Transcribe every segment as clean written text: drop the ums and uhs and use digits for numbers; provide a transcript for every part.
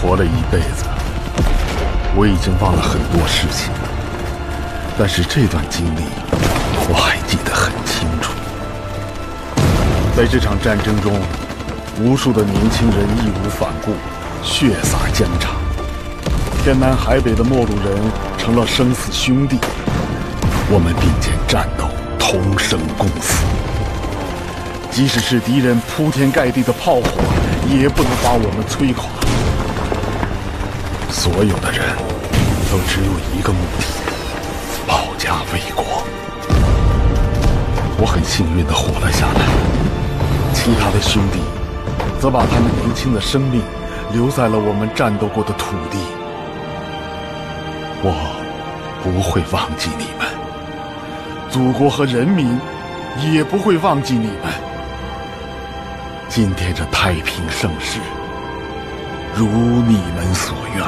活了一辈子，我已经忘了很多事情，但是这段经历我还记得很清楚。在这场战争中，无数的年轻人义无反顾，血洒疆场，天南海北的陌路人成了生死兄弟，我们并肩战斗，同生共死。即使是敌人铺天盖地的炮火，也不能把我们摧垮。所有的人都只有一个目的：保家卫国。我很幸运地活了下来，其他的兄弟则把他们年轻的生命留在了我们战斗过的土地。我不会忘记你们，祖国和人民也不会忘记你们。今天这太平盛世，如你们所愿。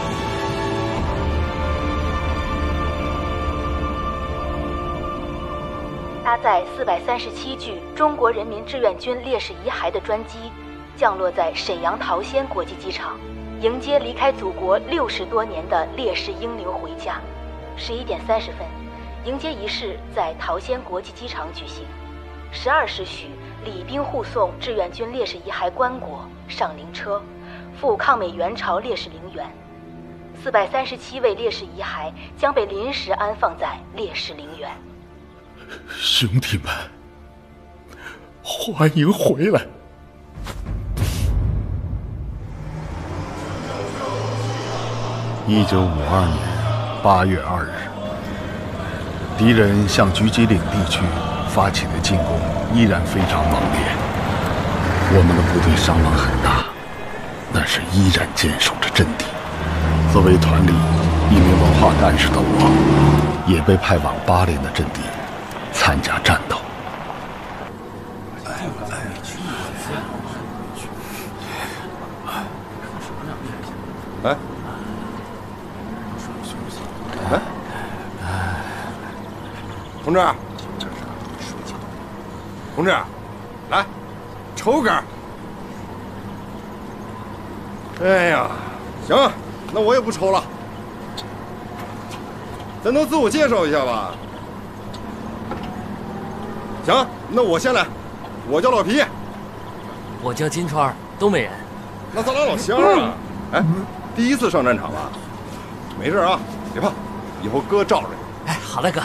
搭载437具中国人民志愿军烈士遗骸的专机降落在沈阳桃仙国际机场，迎接离开祖国60多年的烈士英灵回家。11点30分，迎接仪式在桃仙国际机场举行。12时许，礼宾护送志愿军烈士遗骸棺椁上灵车，赴抗美援朝烈士陵园。437位烈士遗骸将被临时安放在烈士陵园。 兄弟们，欢迎回来！1952年8月2日，敌人向狙击岭地区发起的进攻依然非常猛烈，我们的部队伤亡很大，但是依然坚守着阵地。作为团里一名文化干事的我，也被派往8连的阵地参加战斗。 同志，来，抽根。哎呀，行，那我也不抽了。咱能自我介绍一下吧？行，那我先来，我叫老皮。 我叫金川，东北人。 那咱俩老乡啊。哎，第一次上战场吧？没事啊，别怕，以后哥罩着你。 哎，好嘞，哥。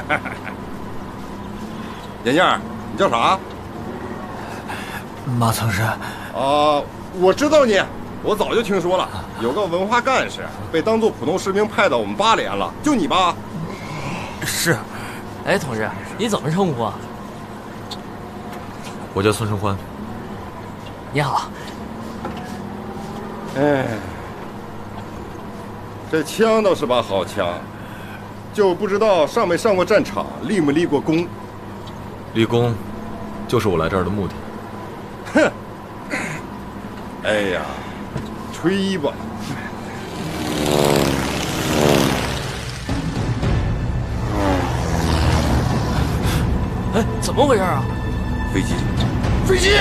眼镜，你叫啥？ 马曾是。 我知道你，我早就听说了，有个文化干事被当做普通士兵派到我们8连了，就你吧？ 是。哎，同志，你怎么称呼啊？ 我叫孙承欢。 你好。 哎，这枪倒是把好枪，就不知道上没上过战场，立没立过功。 立功，就是我来这儿的目的。 哼！哎呀，吹吧！ 哎，怎么回事啊？ 飞机！飞机！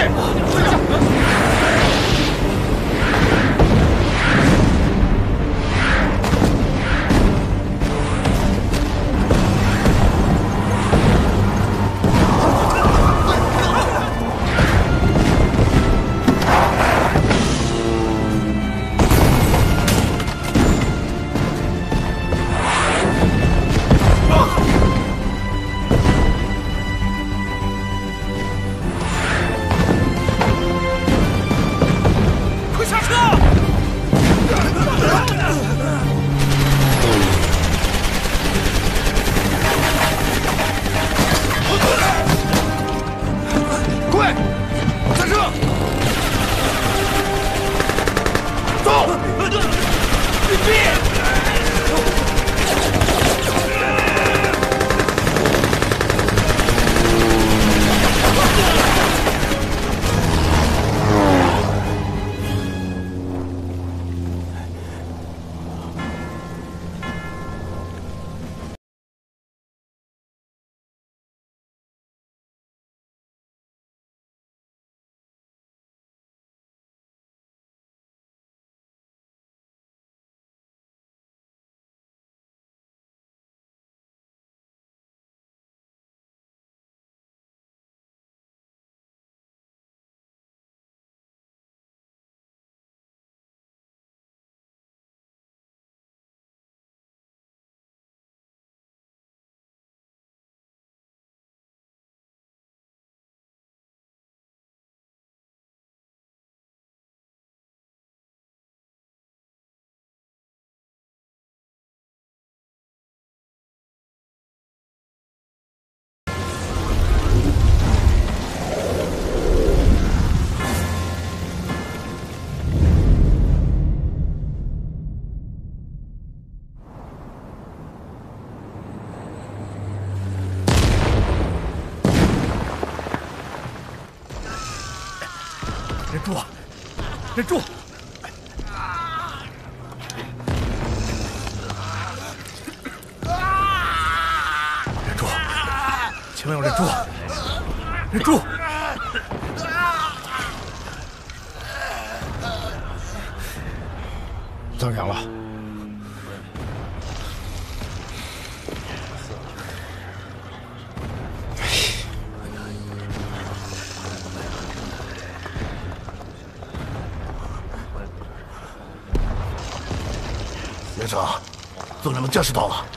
忍住，忍住！忍住，千万要忍住！忍住！怎么样了？ 连长，总人们见识到了。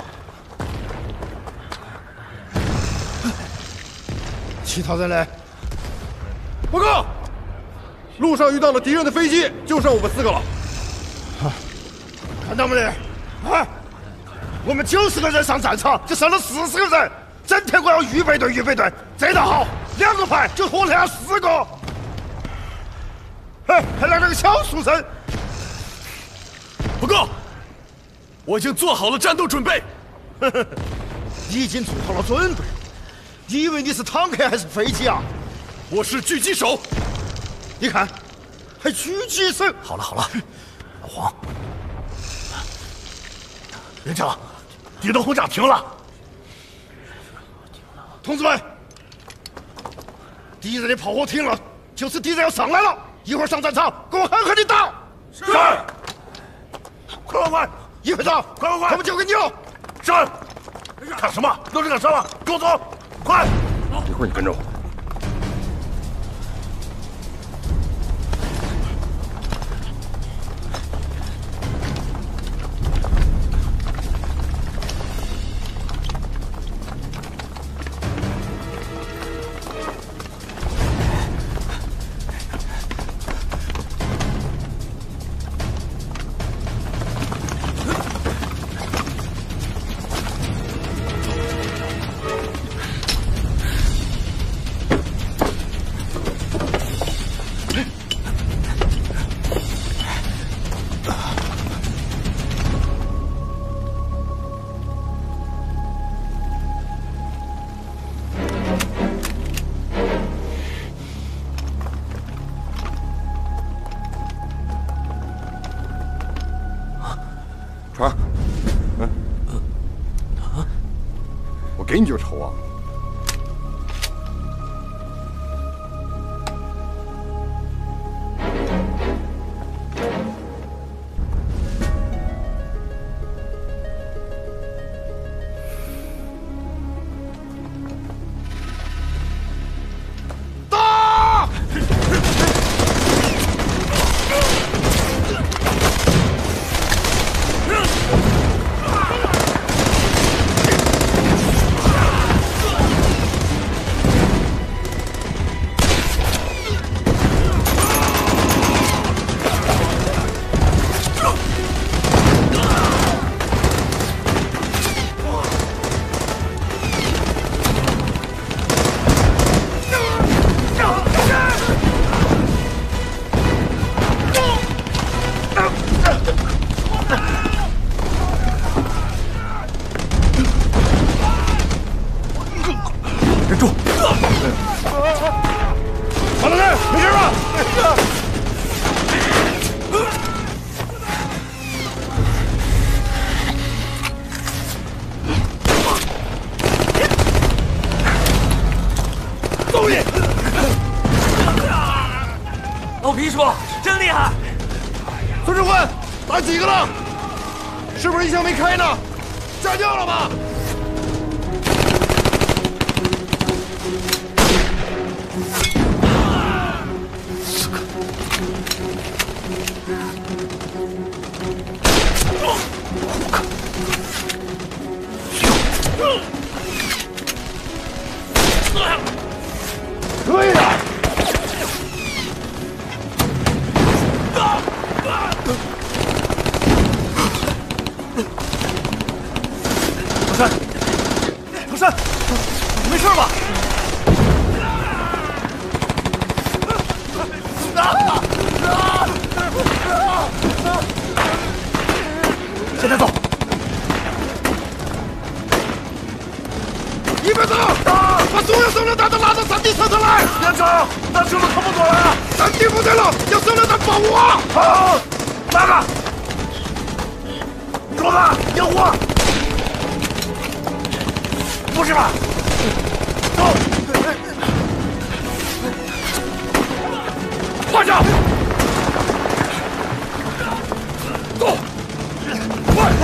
其他人呢？报告，路上遇到了敌人的飞机，就剩我们4个了。 看到没得？啊！我们90个人上战场，就剩了40个人。整天我要预备队，预备队。这倒好，2个排就活下4个。哎，还来了个小书生。 报告，我已经做好了战斗准备。 你已经做好了准备？你以为你是坦克还是飞机啊？ 我是狙击手。 你看，还狙击手。 好了好了， 老黄，连长，敌人轰炸停了。同志们，敌人的炮火停了，就是敌人要上来了。一会儿上战场，给我狠狠地打！是。快！一会长，快！他们交给你了。是。看什么？都是干什么？给我走！快！ 一会儿你跟着我。传，我给你就抽啊！ 打！ 忍住！ 马大人，没事吧？ 揍你！老皮叔真厉害！ 孙指挥，打几个了？是不是一枪没开呢？炸掉了吧？可以的。 唐山，没事吧？现在走。 一边走，把所有手榴弹都拿到山顶上头来。连长，咱兄弟可不过来啊！山顶部队对了，要生了咱保护啊！好，拿着，桌子有火，不是吧？走，快上！走，快！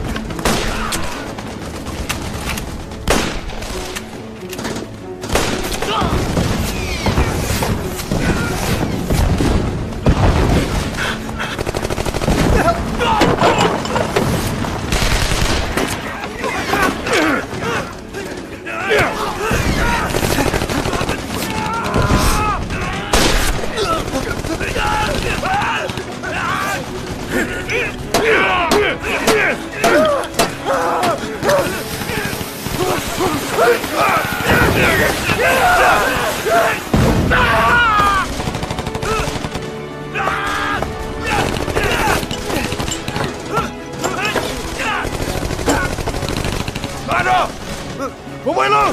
拿着，我为了。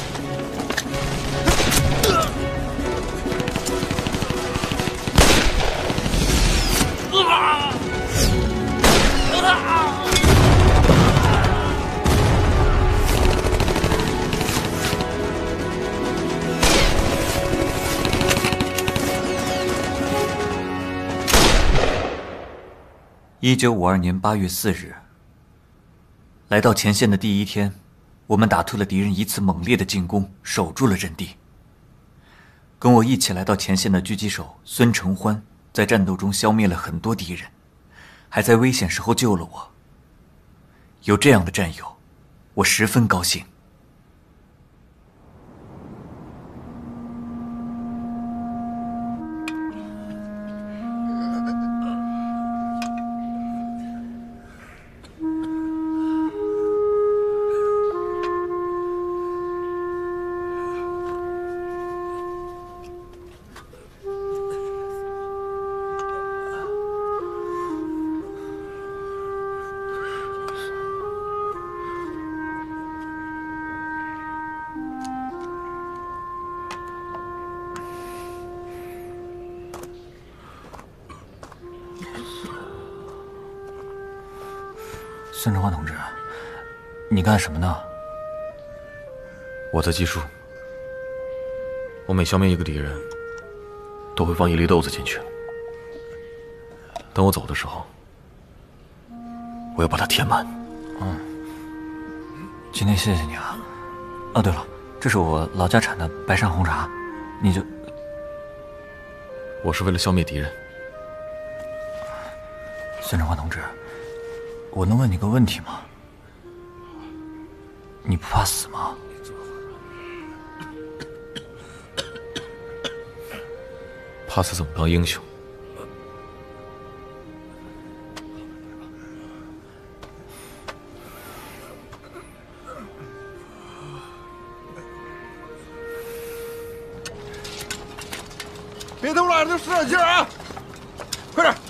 1952年8月4日，来到前线的第一天，我们打退了敌人一次猛烈的进攻，守住了阵地。跟我一起来到前线的狙击手孙承欢，在战斗中消灭了很多敌人，还在危险时候救了我。有这样的战友，我十分高兴。孙承欢同志，你干什么呢？ 我在计数。我每消灭一个敌人，都会放一粒豆子进去。等我走的时候，我要把它填满。 今天谢谢你啊！哦，对了，这是我老家产的白山红茶，你就…… 我是为了消灭敌人。 孙承欢同志，我能问你个问题吗？你不怕死吗？ 怕死怎么当英雄？ 别偷懒，就使点劲儿啊！快点！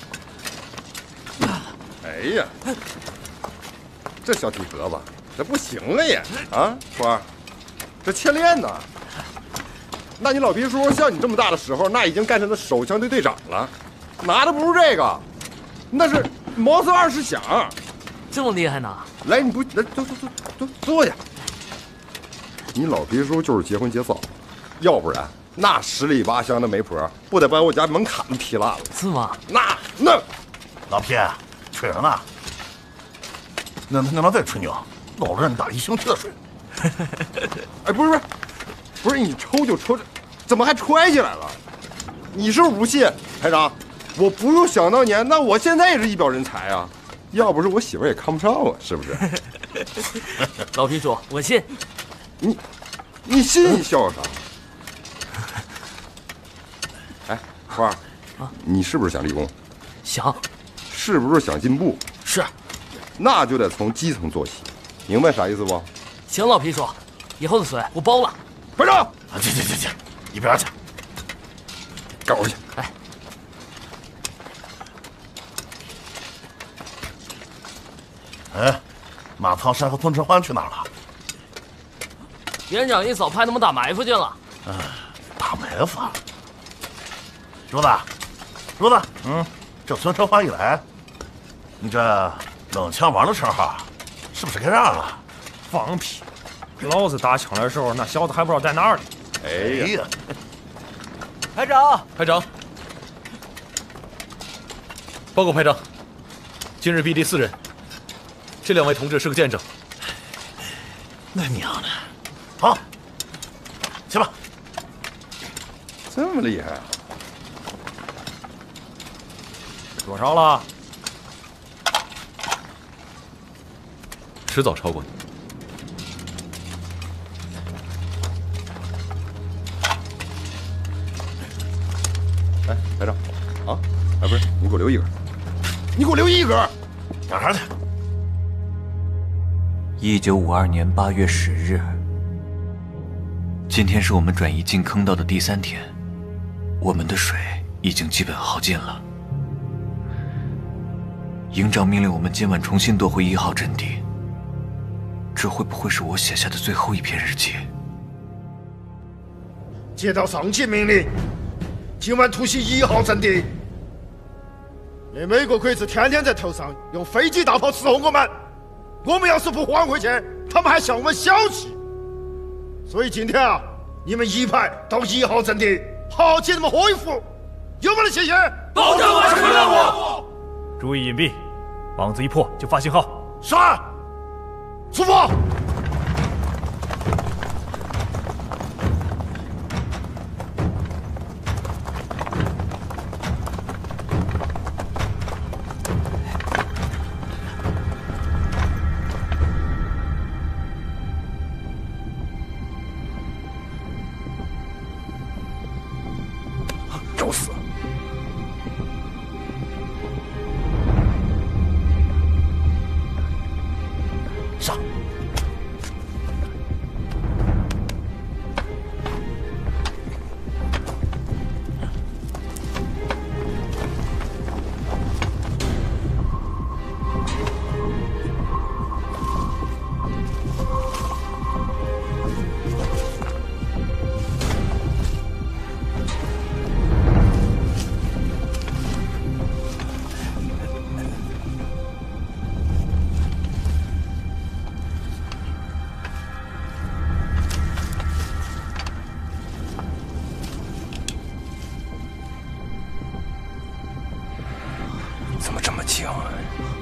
哎呀，这小体格子，这不行了也啊！花儿，这欠练呢。那你老皮叔像你这么大的时候，那已经干成了手枪队队长了，拿的不是这个，那是毛瑟20响。 这么厉害呢？ 来，你不来，坐下。你老皮叔就是结婚结早，要不然那10里8乡的媒婆不得把我家门槛子踢烂了？ 是吗？ 那老皮，吹上呢？那能再吹牛？老子让你打1星期的水。 哎，不是，你抽就抽，怎么还揣起来了？你是不是不信，排长？我不用想当年，那我现在也是一表人才啊！要不是我媳妇也看不上我，是不是？ 老皮叔，我信。 你信你笑啥？哎，花儿，你是不是想立功？ 想。 是不是想进步？ 是。 那就得从基层做起，明白啥意思不？ 行，老皮叔，以后的水我包了。 排长， 去，一边去， 干活去。 哎，马苍山和孙承欢去哪儿了？ 连长一早派他们打埋伏去了。 打埋伏？ 主子，主子，这孙承华一来，你这冷枪王的称号是不是该让了？ 放屁！老子打枪的时候，那小子还不知道在哪儿呢。 哎呀， 排长， 排长，报告排长，今日毙敌4人，这2位同志是个见证。 那娘的，好，去吧。 这么厉害啊！ 多少了？ 迟早超过你。 哎，排长，啊，哎，不是，你给我留一根，你给我留一根， 干啥去 ？1952年8月10日，今天是我们转移进坑道的第3天，我们的水已经基本耗尽了。营长命令我们今晚重新夺回1号阵地，这会不会是我写下的最后一篇日记？ 接到上级命令，今晚突袭1号阵地。那美国鬼子天天在头上用飞机大炮伺候我们，我们要是不还回去，他们还笑我们小气。所以今天啊，你们一排到1号阵地，好好接他们恢复，有没得谢谢？ 保证完成任务。注意隐蔽，网子一破就发信号。 是。出发。 找死！ 上！ 怎么这么轻啊？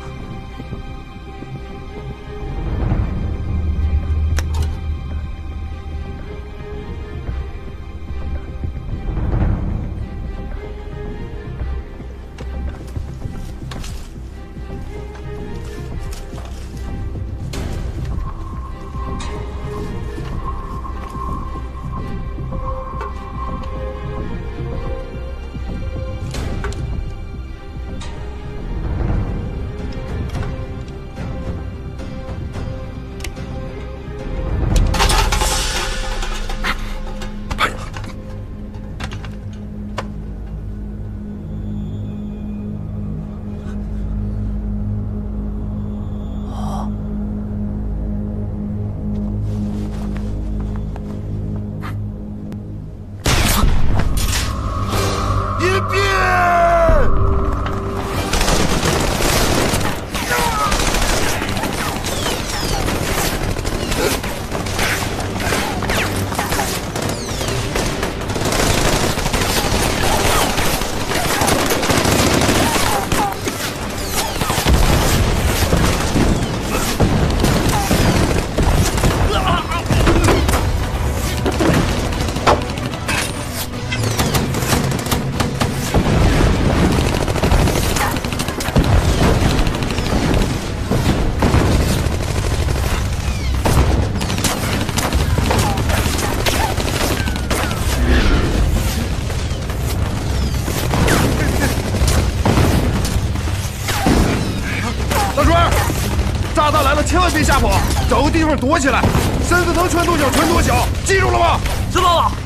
炸弹来了，千万别吓跑，找个地方躲起来，身子能穿多小穿多小，记住了吗？ 知道了。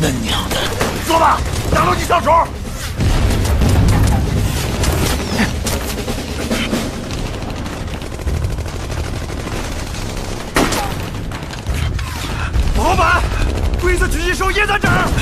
恁娘的！说吧，哪路你上手？老板，鬼子狙击手也在这儿。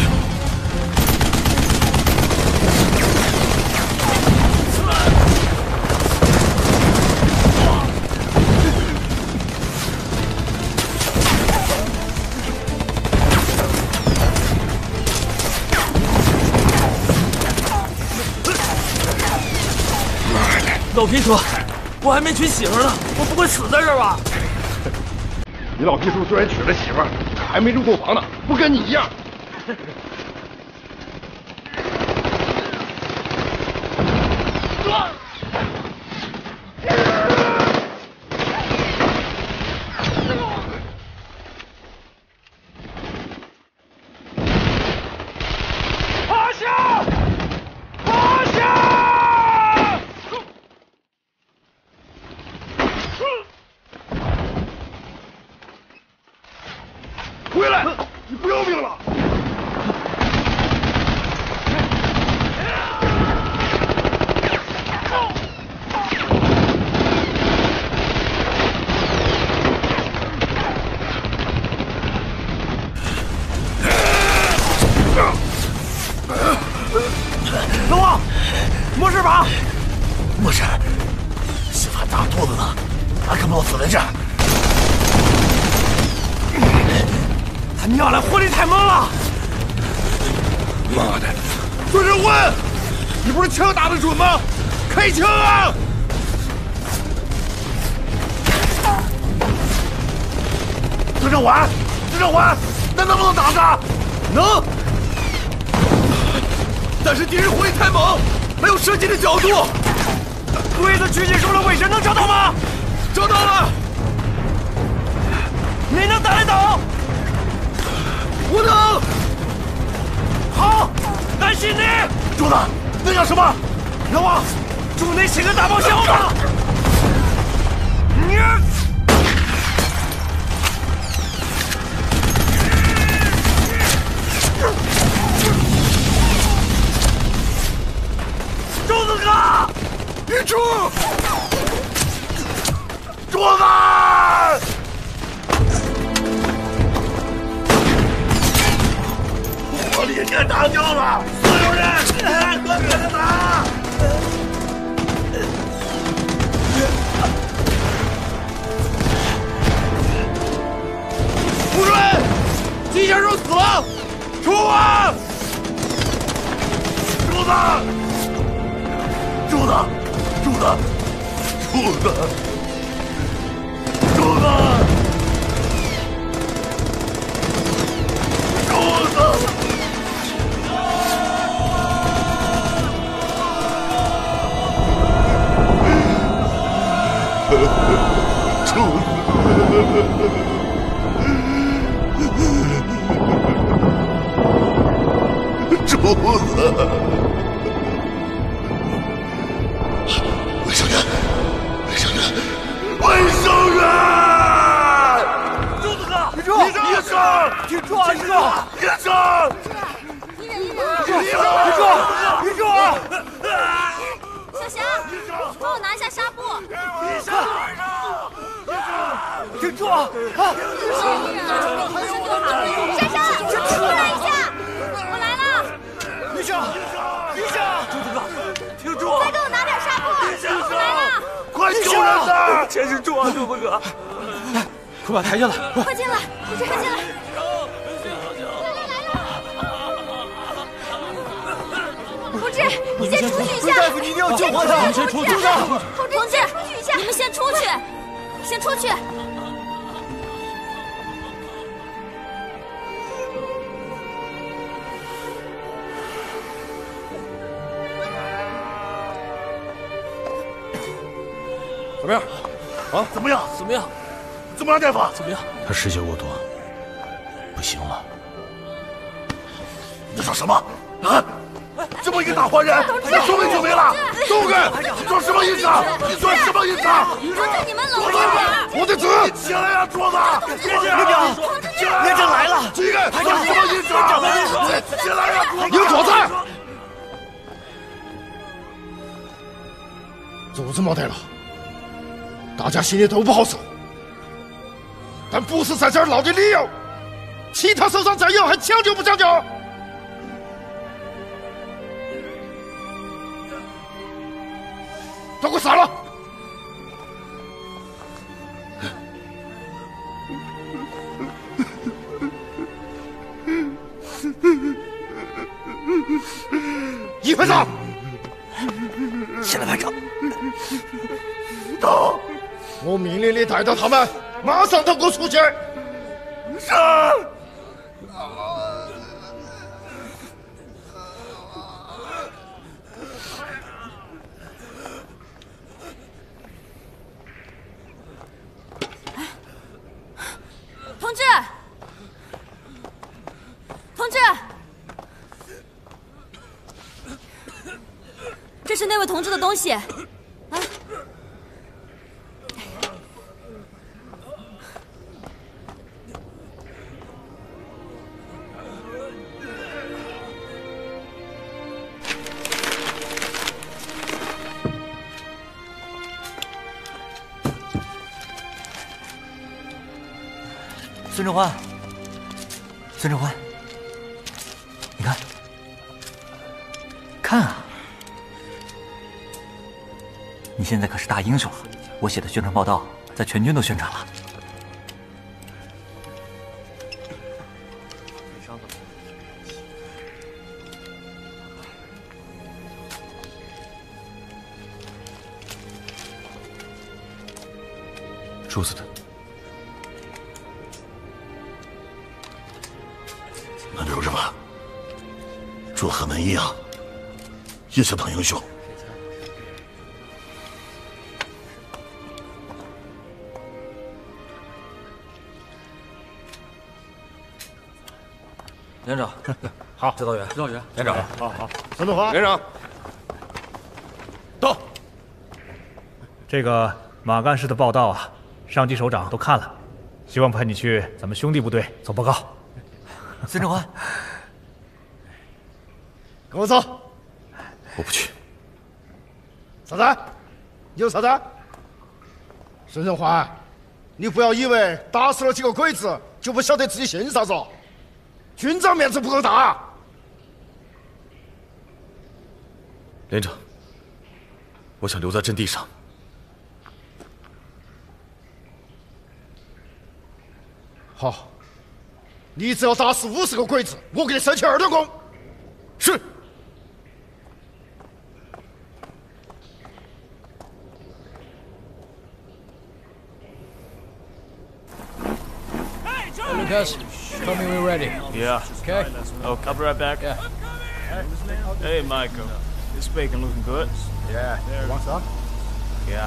老皮叔，我还没娶媳妇呢，我不会死在这儿吧？ 你老皮叔虽然娶了媳妇儿，可还没入洞房呢，不跟你一样。 趴下！趴下！回来！你不要命了？老王，没事吧？没事，媳妇大肚子呢，俺可不能死在这儿。他娘的，火力太猛了！妈的，孙志文，你不是枪打得准吗？开枪啊！孙志文，那能不能打着？能，但是敌人火力太猛，没有射击的角度。鬼子狙击手的位置能找到吗？找到了。你能打得倒？我能。好，担心你。柱子，那叫什么？老王，祝你是个大包小子。你。柱子哥，玉柱，柱子。火力给打掉了，所有人和跟着打！吴主任，机械手死了，出啊！柱子，柱子，柱子，柱子，柱子，柱子。柱子，卫生员，卫生员，卫生员！柱子哥，医生，医生，挺住啊，医生，医生，医生， 小霞，帮我拿一下纱布。 医生，挺住啊！ 珊珊，过来一下，我来了。 医生，医生， 柱子哥，挺住！ 再给我拿点纱布，我来了。 快救人呐！ 坚持住啊，柱子哥！ 来，快把他抬下来！ 快进来，快进来！同志，你先出去一下。 大夫，你一定要救活他！ 你先出去！ 同志，你们先出去，先出去。 怎么样？啊？ 怎么样？ 怎么样？ 怎么样，大夫？ 怎么样？ 他失血过多，不行了。 你说什么？啊？这么一个大坏人，说没就没了，动开！你装什么硬仗？你装什么硬仗？ 同志，你们冷静点。 我的嘴！起来呀，桌子！别这样！连长来了！几个？装什么硬仗？ 起来呀！你们坐着，柱子没得了，大家心里都不好受。但不是在这儿闹的理由，其他首长再有还讲究不讲究？都给我散了！一排长， 现在排长， 到！我命令你带着他们马上都给我出去！ 是。 同志，同志，这是那位同志的东西。啊， 孙正欢，孙正欢，你看，看啊！你现在可是大英雄了，我写的宣传报道在全军都宣传了。 柱子的。 那留着吧，祝贺门一样，也是当英雄。 连长， 好， 指导员， 连长，好，孙中华，连长， 到。这个马干事的报道啊，上级首长都看了，希望派你去咱们兄弟部队做报告。 孙正欢， 跟我走。 我不去。 啥子？有啥子？孙正欢，你不要以为打死了几个鬼子就不晓得自己姓啥子。军长面子不够大。 连长，我想留在阵地上。 好，你只要打死50个鬼子，我给你升起2等功。 是。 Lucas, tell me we're ready. Yeah. Okay. Oh, I'll be right back. Yeah. Hey, Michael. This bacon looking good. Yeah. Want some? Yeah.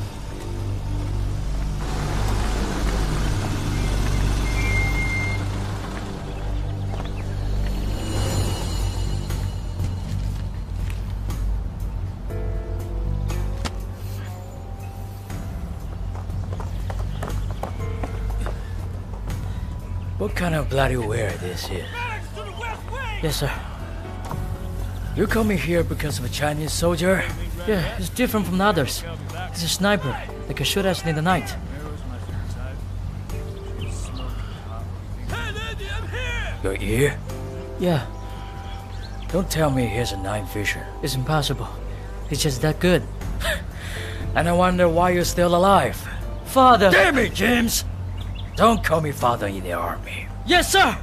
What kind of bloody wear this is? Yes, sir. You're coming here because of a Chinese soldier? Yeah, he's different from the others. He's a sniper that can shoot us in the night. Your ear? Yeah. Don't tell me he's a Nine Fisher. It's impossible. He's just that good. And I wonder why you're still alive. Father! Damn it, James! Don't call me father in the army. Yes, sir!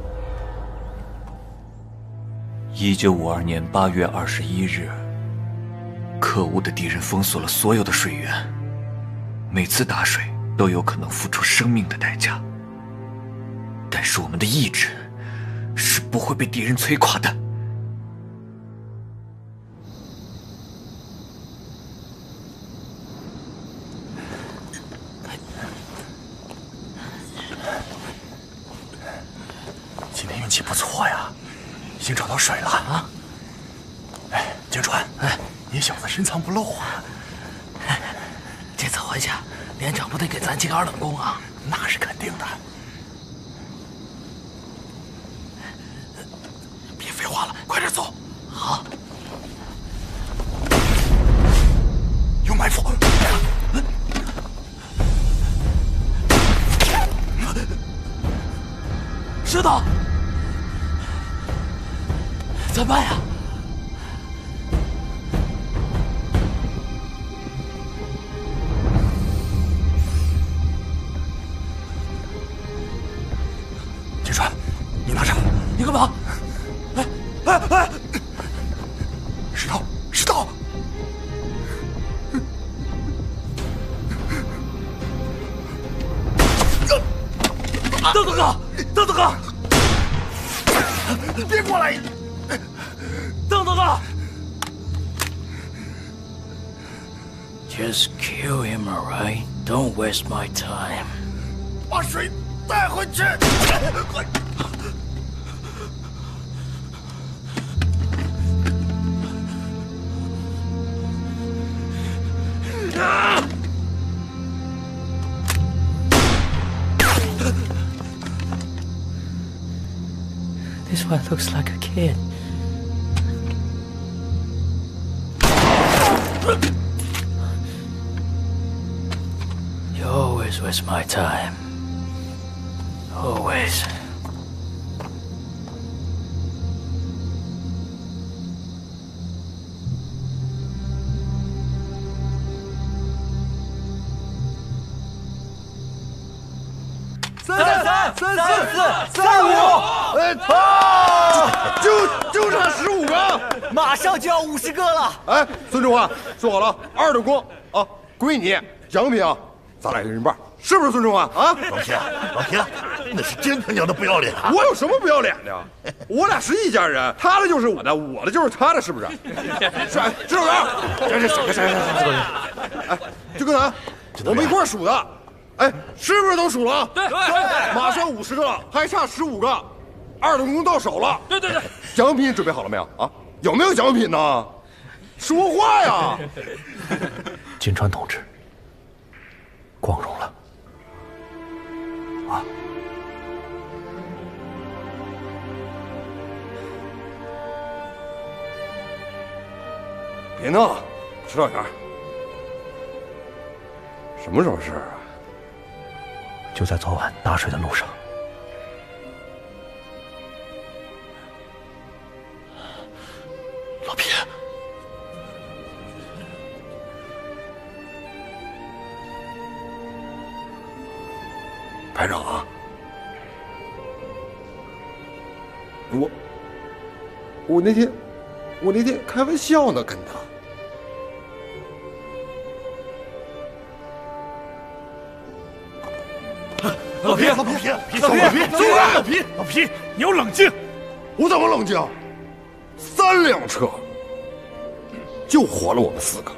1952年8月21日，可恶的敌人封锁了所有的水源，每次打水都有可能付出生命的代价。但是我们的意志是不会被敌人摧垮的。 今天运气不错呀，已经找到水了啊！哎，金川，哎，你小子深藏不露啊！ 这次回去，连长不得给咱记个2等功啊？ 那是肯定的。 快点走。 好。 有埋伏。 石头，怎么办呀？ 金川，你拿着。 你干嘛？哎！ 石头，石头！ 邓子哥，邓子哥， 别过来！ 邓子哥 ，Just kill him, alright? Don't waste my time. 把水带回去。快！ This one looks like a kid. You always waste my time. Always. 就差15个， 马上就要50个了。 哎，孙中华，说好了，2等功啊，归你，奖品啊，咱俩1人半，是不是孙中华啊？ 老皮，那是真他娘的不要脸啊！ 我有什么不要脸的？我俩是一家人，他的就是我的，我的就是他的，是不是？是，指导员，哎，就跟咱我们一块数的，哎，是不是都数了？ 对， 马上50个了，还差15个，2等功到手了。 对， 奖品准备好了没有啊？有没有奖品呢？说话呀！ 金川同志，光荣了啊！ 别闹，指导员。什么时候事儿啊？ 就在昨晚打水的路上。 老皮，排长啊， 我那天开玩笑呢，跟他。 老皮， 你要冷静！ 我怎么冷静？3辆车就活了我们4个。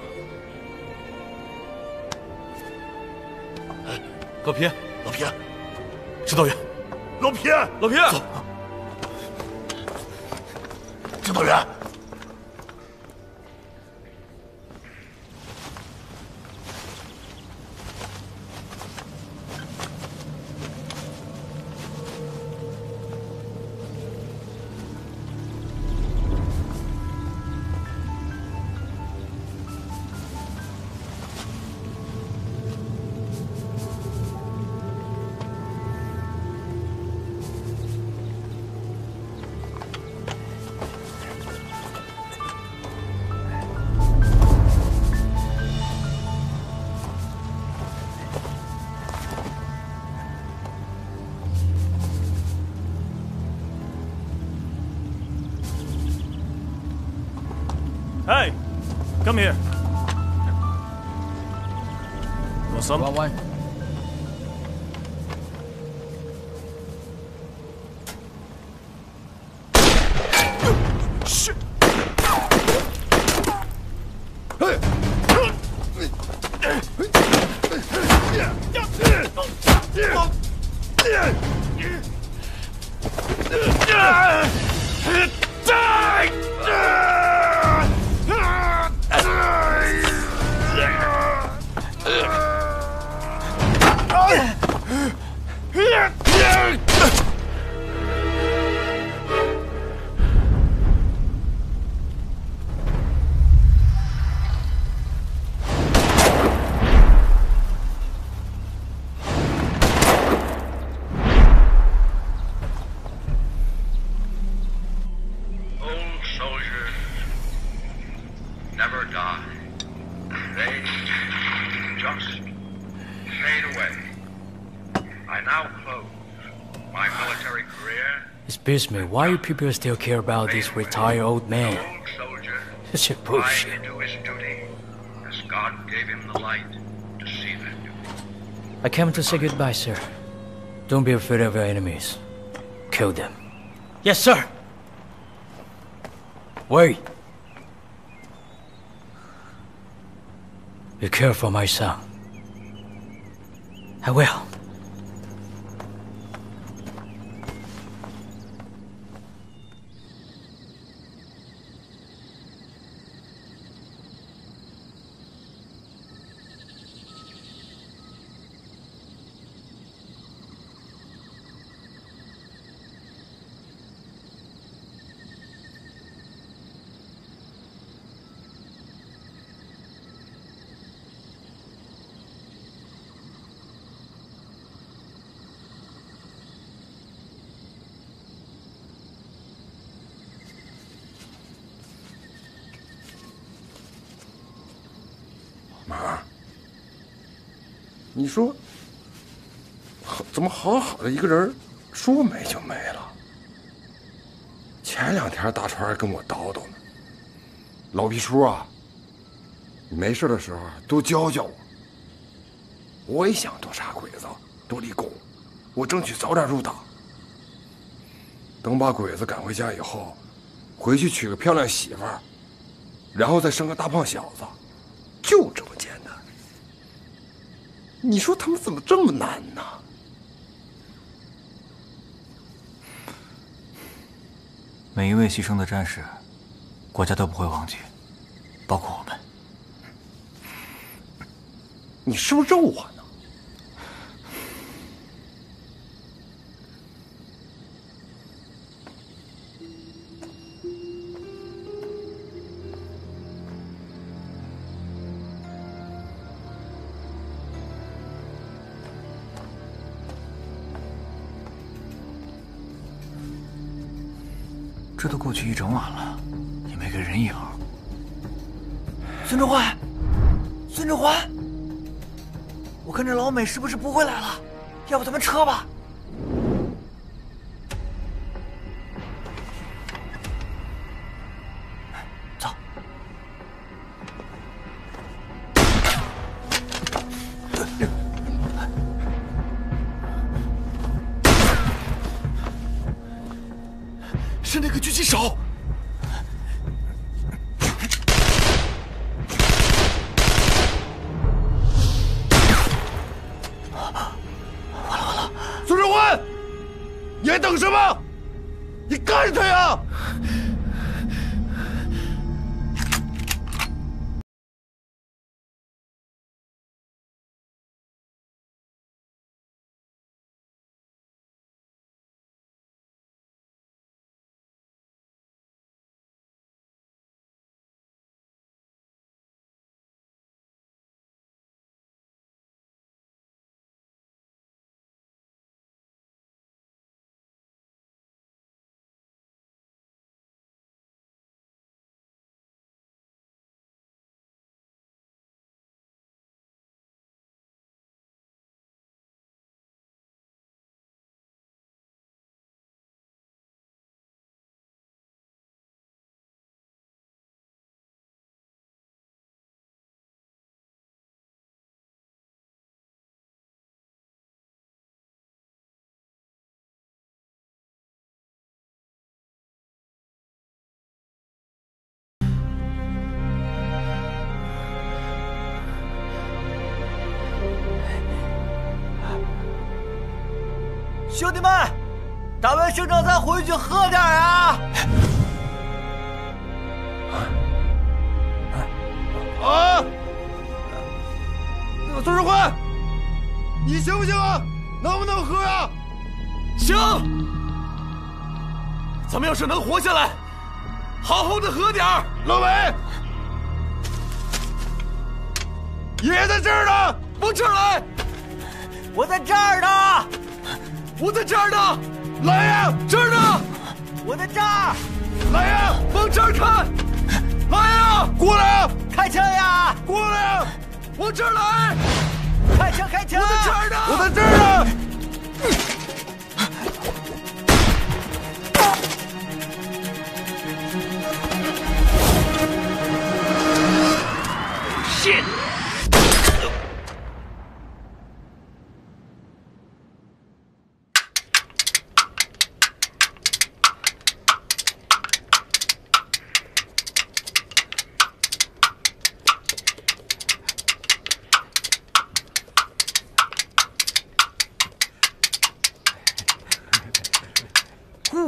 老皮，指导员，老皮，走，指导员。 Hey, come here. Want some? Want one? Shit! beats me why you people still care about this retired old man. It's a bullshit. To his duty, as God gave him the light to see that duty. I came to say goodbye, sir. Don't be afraid of your enemies. Kill them. Yes, sir. Wait. Be careful, my son. I will. 妈，你说，怎么好好的一个人，说没就没了？前2天大川还跟我叨叨呢，老皮叔啊，你没事的时候多教教我。我也想多杀鬼子，多立功，我争取早点入党。等把鬼子赶回家以后，回去娶个漂亮媳妇儿，然后再生个大胖小子，就这么简单。你说他们怎么这么难呢？ 每一位牺牲的战士，国家都不会忘记，包括我们。 你是不是咒我呢？ 这都过去1整晚了，也没个人影。孙志焕，孙志焕，我看这老美是不是不会来了？要不咱们撤吧。走。 是那个狙击手。 完了！孙志焕，你还等什么？你干他呀！ 兄弟们，咱们省长再回去喝点啊！ 那个孙志焕，你行不行啊？能不能喝呀？ 行，咱们要是能活下来，好好的喝点儿。 老韦，爷爷在这儿呢， 往这儿来。 我在这儿呢。 我在这儿呢， 来呀！ 这儿呢， 我在这儿， 来呀！ 往这儿看，来呀！ 过来呀！ 开枪呀！ 过来呀！ 往这儿来！ 开枪！开枪！ 我在这儿呢！ 我在这儿呢！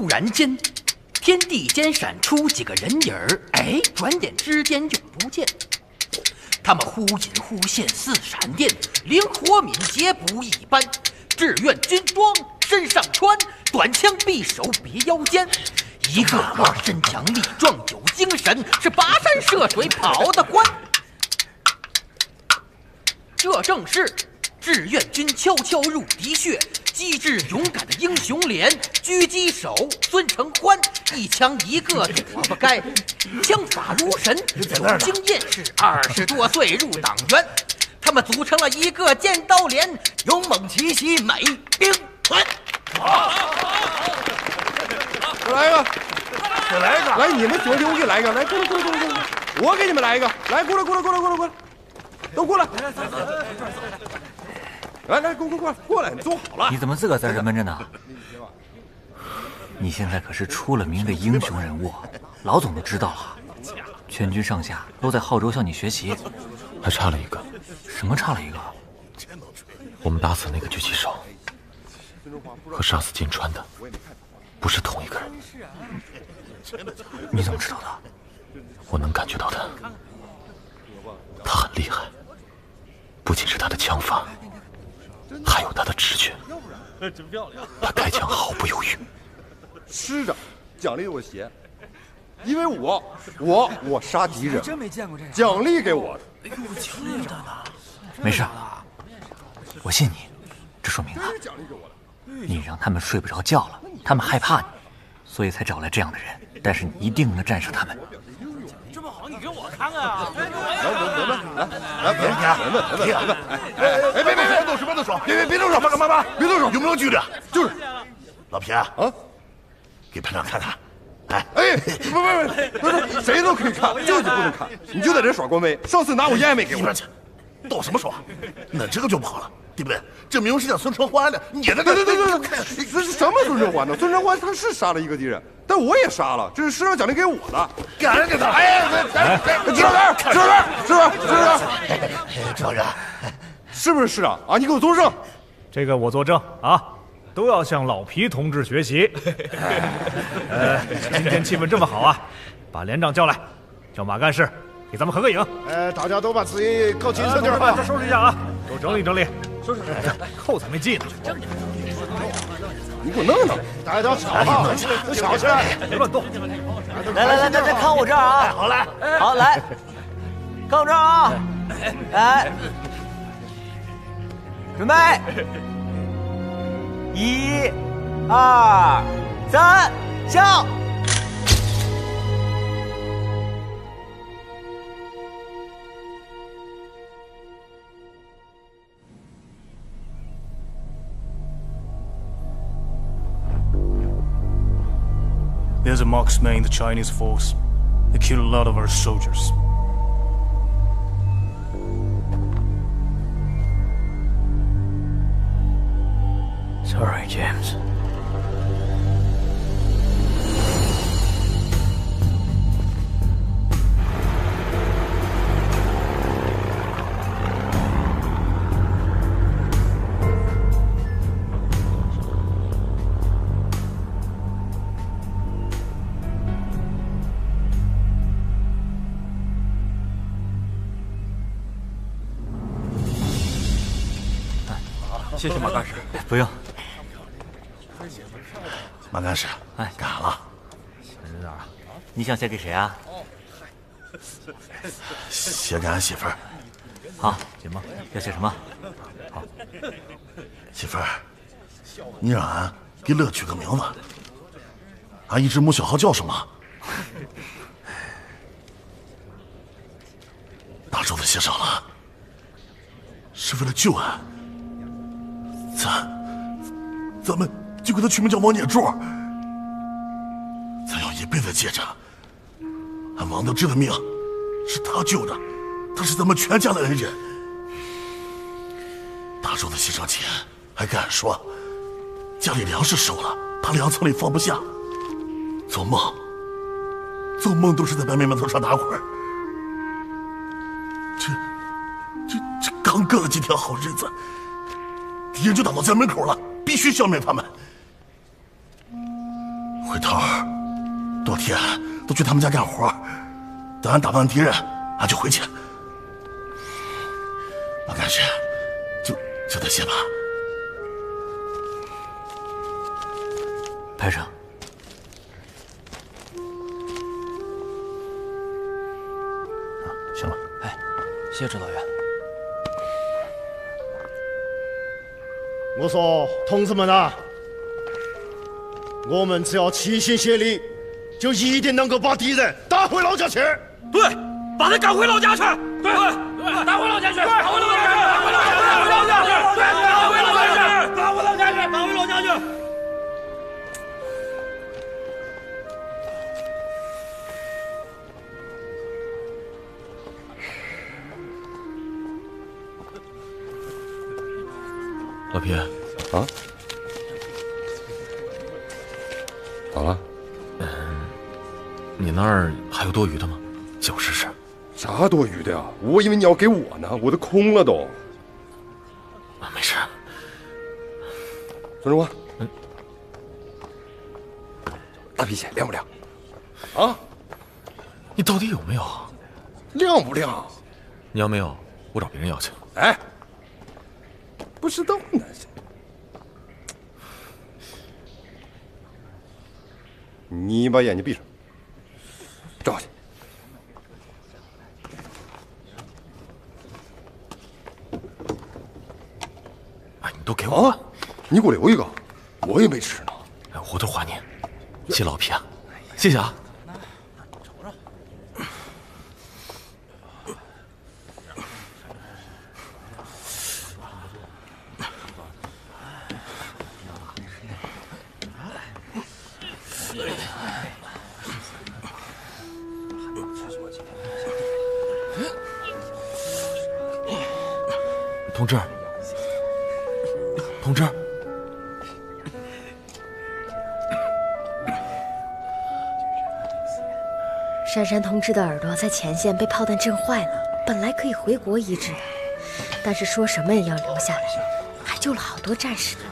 突然间，天地间闪出几个人影儿，哎，转眼之间就不见。他们忽隐忽现似闪电，灵活敏捷不一般。志愿军装身上穿，短枪匕首别腰间。一个个身强力壮有精神，是跋山涉水跑得欢。这正是志愿军悄悄入敌穴，机智勇敢的英雄连，狙击手孙承欢，一枪一个躲不开，枪法如神，有经验，是20多岁入党员。他们组成了一个尖刀连，勇猛奇袭美兵团。 再来一个，再来一个，来，你们兄弟，我给你来一个，来，过来，我给你们来一个，来，过来，都过来，来，过来，你坐好了。 你怎么自个在这闷着呢？你现在可是出了名的英雄人物，老总都知道了，全军上下都在号召向你学习。 还差了一个。 什么差了一个？ 我们打死那个狙击手和杀死金川的不是同一个人。 你怎么知道的？ 我能感觉到他很厉害，不仅是他的枪法，还有他的直觉。 真漂亮！ 他开枪毫不犹豫。 师长奖励我鞋，因为我杀敌人， 真没见过这个， 奖励给我的。 哎呦，奖励的呢？ 没事，我信你。这说明啊，你让他们睡不着觉了，他们害怕你，所以才找来这样的人。但是你一定能战胜他们。 这么好，你给我看看啊！ 来，别动手，别动手，别动手，慢慢，别动手，有没有纪律？就是，老皮啊，给排长看看。 不，谁都可以看，就你不能看，你就在这耍官威。上次拿我烟也没给我。 一边去，动什么手啊？那这个就不好了，对不对？这明明是叫孙承欢的，你在这…… 对，这是什么孙承欢呢？孙承欢他是杀了一个敌人，但我也杀了，这是师长奖励给我的。 干人给他！ 指导员， 是不是师长啊？你给我作证。 这个我作证啊。都要向老皮同志学习。今天气氛这么好啊，把连长叫来，叫马干事给咱们合个影。 大家都把自己搞精神点啊！ 这收拾一下啊，都整理整理。收拾。扣才没系呢。 你给我弄弄， 大家吵啊，都吵起来， 别乱动。 来，看我这儿啊！好来，看我这儿啊！来，准备。1、2、3，枪！ There's a marksman in the Chinese force. They killed a lot of our soldiers. Sorry, James. "谢谢马干事。 不用。 马干事， 哎， 干啥了？ 你想写给谁啊？ 写给俺媳妇儿。 好，写吧。要写什么？好， 媳妇儿，你让俺给乐取个名字，俺一直没想好叫什么。大周子协商了，是为了救俺，咱们。 就给他取名叫王念柱，咱要一辈子记着，俺王德志的命是他救的，他是咱们全家的恩人。大周的牺牲前还跟俺说，家里粮食收了，他粮仓里放不下，做梦都是在白面馒头上打滚。这刚过了几天好日子，敌人就打到家门口了，必须消灭他们。 回头，多天都去他们家干活，等俺打完敌人，俺就回去。马干事，就这些吧。 排长， 行了。 哎，谢指导员。 我说，同志们啊，我们只要齐心协力，就一定能够把敌人打回老家去。 对，把他赶回老家去。对，打回老家去，打回老家去，打回老家去，打回老家去，对，打回老家去，打回老家去，打回老家去。 老皮， 啊？咋了？ 你那儿还有多余的吗？借我试试。 啥多余的呀？我以为你要给我呢，我都空了都。 没事。 孙志光，大皮鞋亮不亮？啊？ 你到底有没有？ 亮不亮？ 你要没有，我找别人要去。 哎，不知道呢。你把眼睛闭上，照下去。 哎，你都给我啊！你给我留一个，我也没吃呢。 哎，我都还你，谢老皮啊，谢谢啊。同志，同志， 珊珊同志的耳朵在前线被炮弹震坏了，本来可以回国医治的，但是说什么也要留下来，还救了好多战士呢。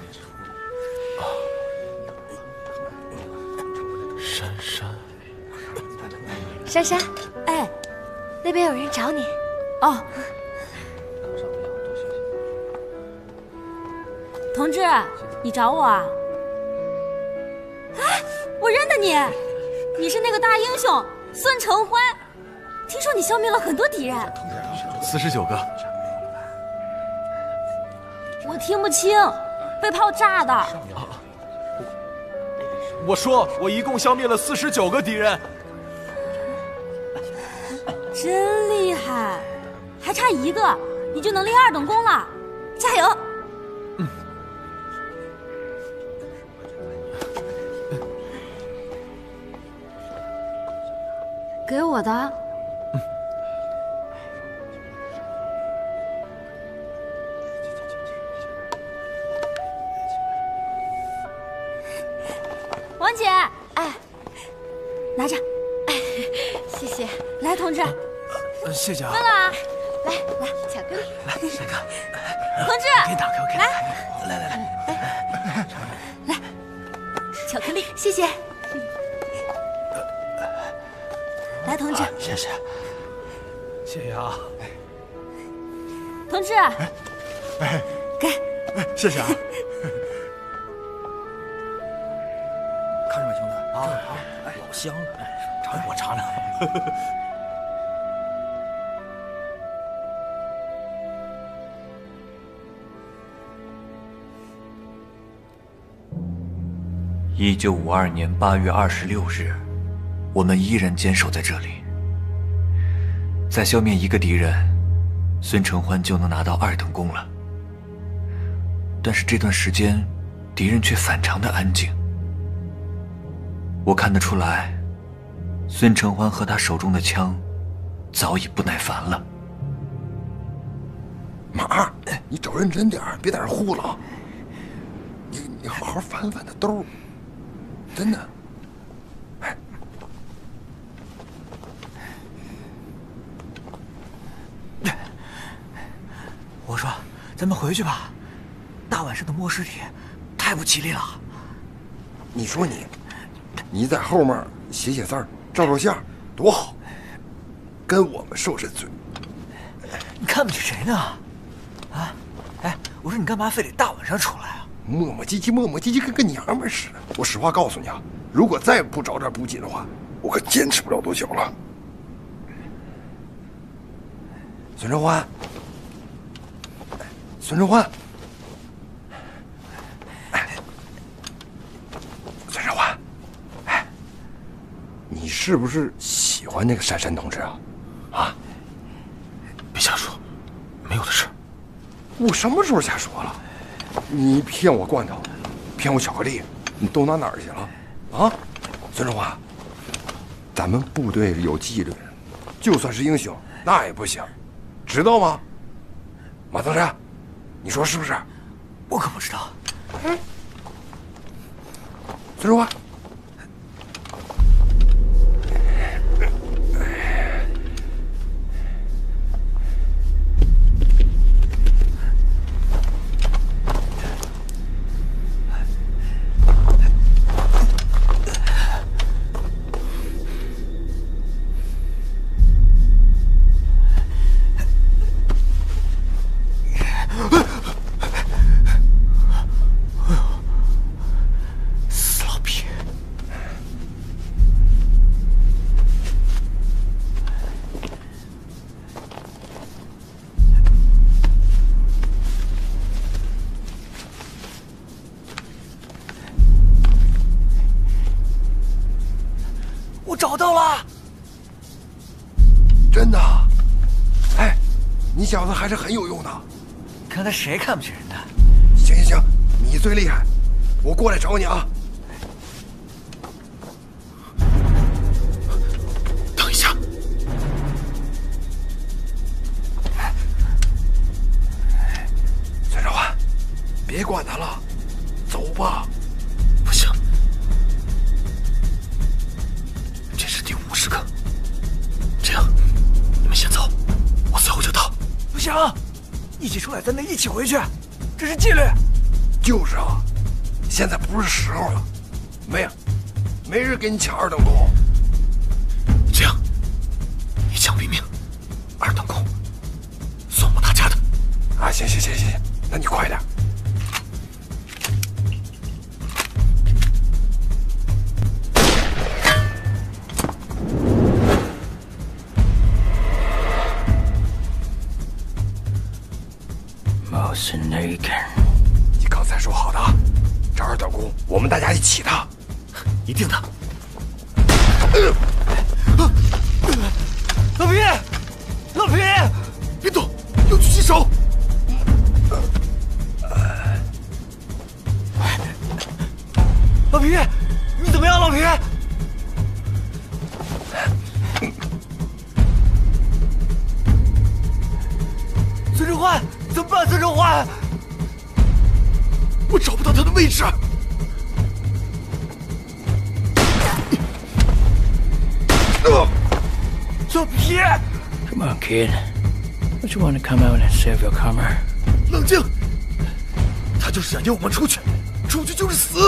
珊珊， 珊珊，哎，那边有人找你。哦。 同志，你找我啊？哎，我认得你，你是那个大英雄孙承欢。听说你消灭了很多敌人。 49个。 我听不清，被炮炸的。 我说，我一共消灭了49个敌人。 真厉害，还差一个，你就能立2等功了，加油！给我的。王姐，哎，拿着， 谢谢。 来，同志， 谢谢啊。 问了啊， 来，巧克力， 来，这个， 同志， 给你打开，我给你来，来，巧克力， 谢谢。 来，同志， 谢谢，谢谢啊。 同志， 哎， 给， 谢谢啊。 看着吧，兄弟啊，好，哎，老香了，尝我尝尝。 1952年8月26日，我们依然坚守在这里。再消灭一个敌人，孙承欢就能拿到2等功了。但是这段时间，敌人却反常的安静。我看得出来，孙承欢和他手中的枪早已不耐烦了。 马，你找认真点，别在这呼了。你好好翻翻他兜，真的。哎， 我说，咱们回去吧，大晚上的摸尸体，太不吉利了。 你说你你在后面写写字儿，照照相，多好，跟我们受受罪。 你看不起谁呢？啊？哎，我说你干嘛非得大晚上出来啊？ 磨磨唧唧，跟个娘们似的。我实话告诉你啊，如果再不找点补给的话，我可坚持不了多久了。孙承欢，孙承欢，孙承欢，哎，你是不是喜欢那个珊珊同志啊？啊？ 别瞎说，没有的事。 我什么时候瞎说了？你骗我罐头，骗我巧克力，你都拿哪儿去了？啊，孙承欢，咱们部队有纪律，就算是英雄那也不行，知道吗？马增山，你说是不是？ 我可不知道。 孙承欢。 找到了， 真的？哎，你小子还是很有用的。 刚才谁看不起人的？ 行，你最厉害，我过来找你啊。 等一下， 孙承欢，别管他了，走吧。 不行。第50个，这样，你们先走，我随后就到。 不行，一起出来，咱得一起回去，这是纪律。 就是啊，现在不是时候了，没人给你抢2等功。 这样，一枪毙命，2等功，算我大家的。 啊，行，那你快点。你刚才说好的，这2等功我们大家一起的， 一定的。 老皮， 别动，有狙击手。 老皮，你怎么样，老皮？孙承欢，怎么办？孙承欢， 我找不到他的位置。 老皮 Come on, kid. Don't you want to come out and save your comrade? 冷静，他就是想引我们出去，出去就是死。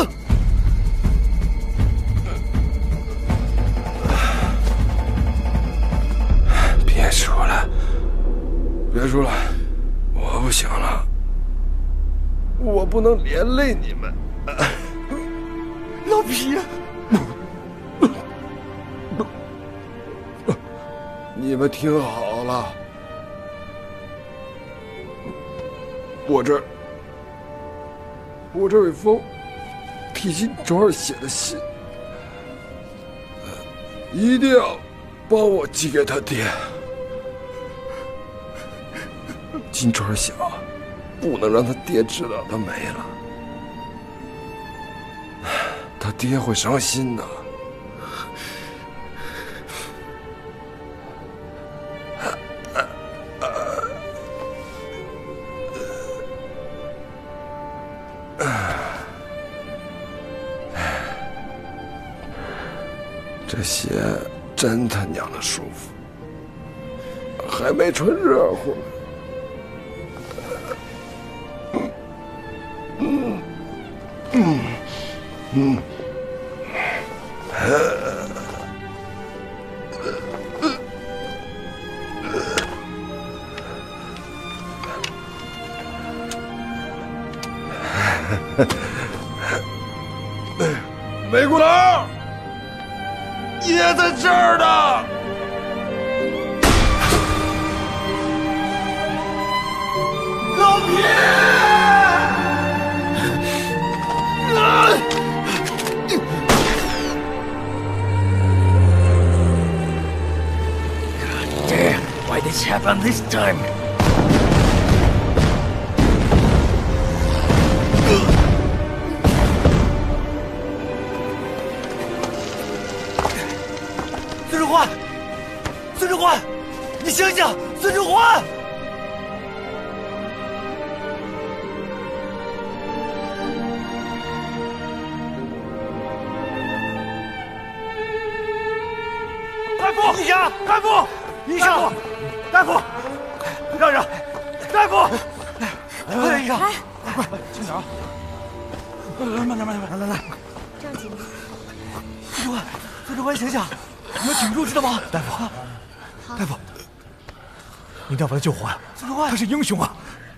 别说了，我不行了，我不能连累你们。 老皮， 你们听好了，我这有一封替金川写的信，一定要帮我寄给他爹。金川想，不能让他爹知道他没了，他爹会伤心的。这鞋真他娘的舒服，还没穿热乎。 美国佬也在这儿呢。老皮！ Damn, why this happen this time? 孙承欢，孙承欢，你醒醒！孙承欢！大夫，医生，大夫，医生，大夫，让让，大夫，快点，医生，快，轻点啊！慢点，来， 这样紧吗？ 孙承欢，孙承欢，醒醒！我们要挺住，知道吗？大夫，大夫，你一定要把他救活呀！孙承欢，他是英雄啊！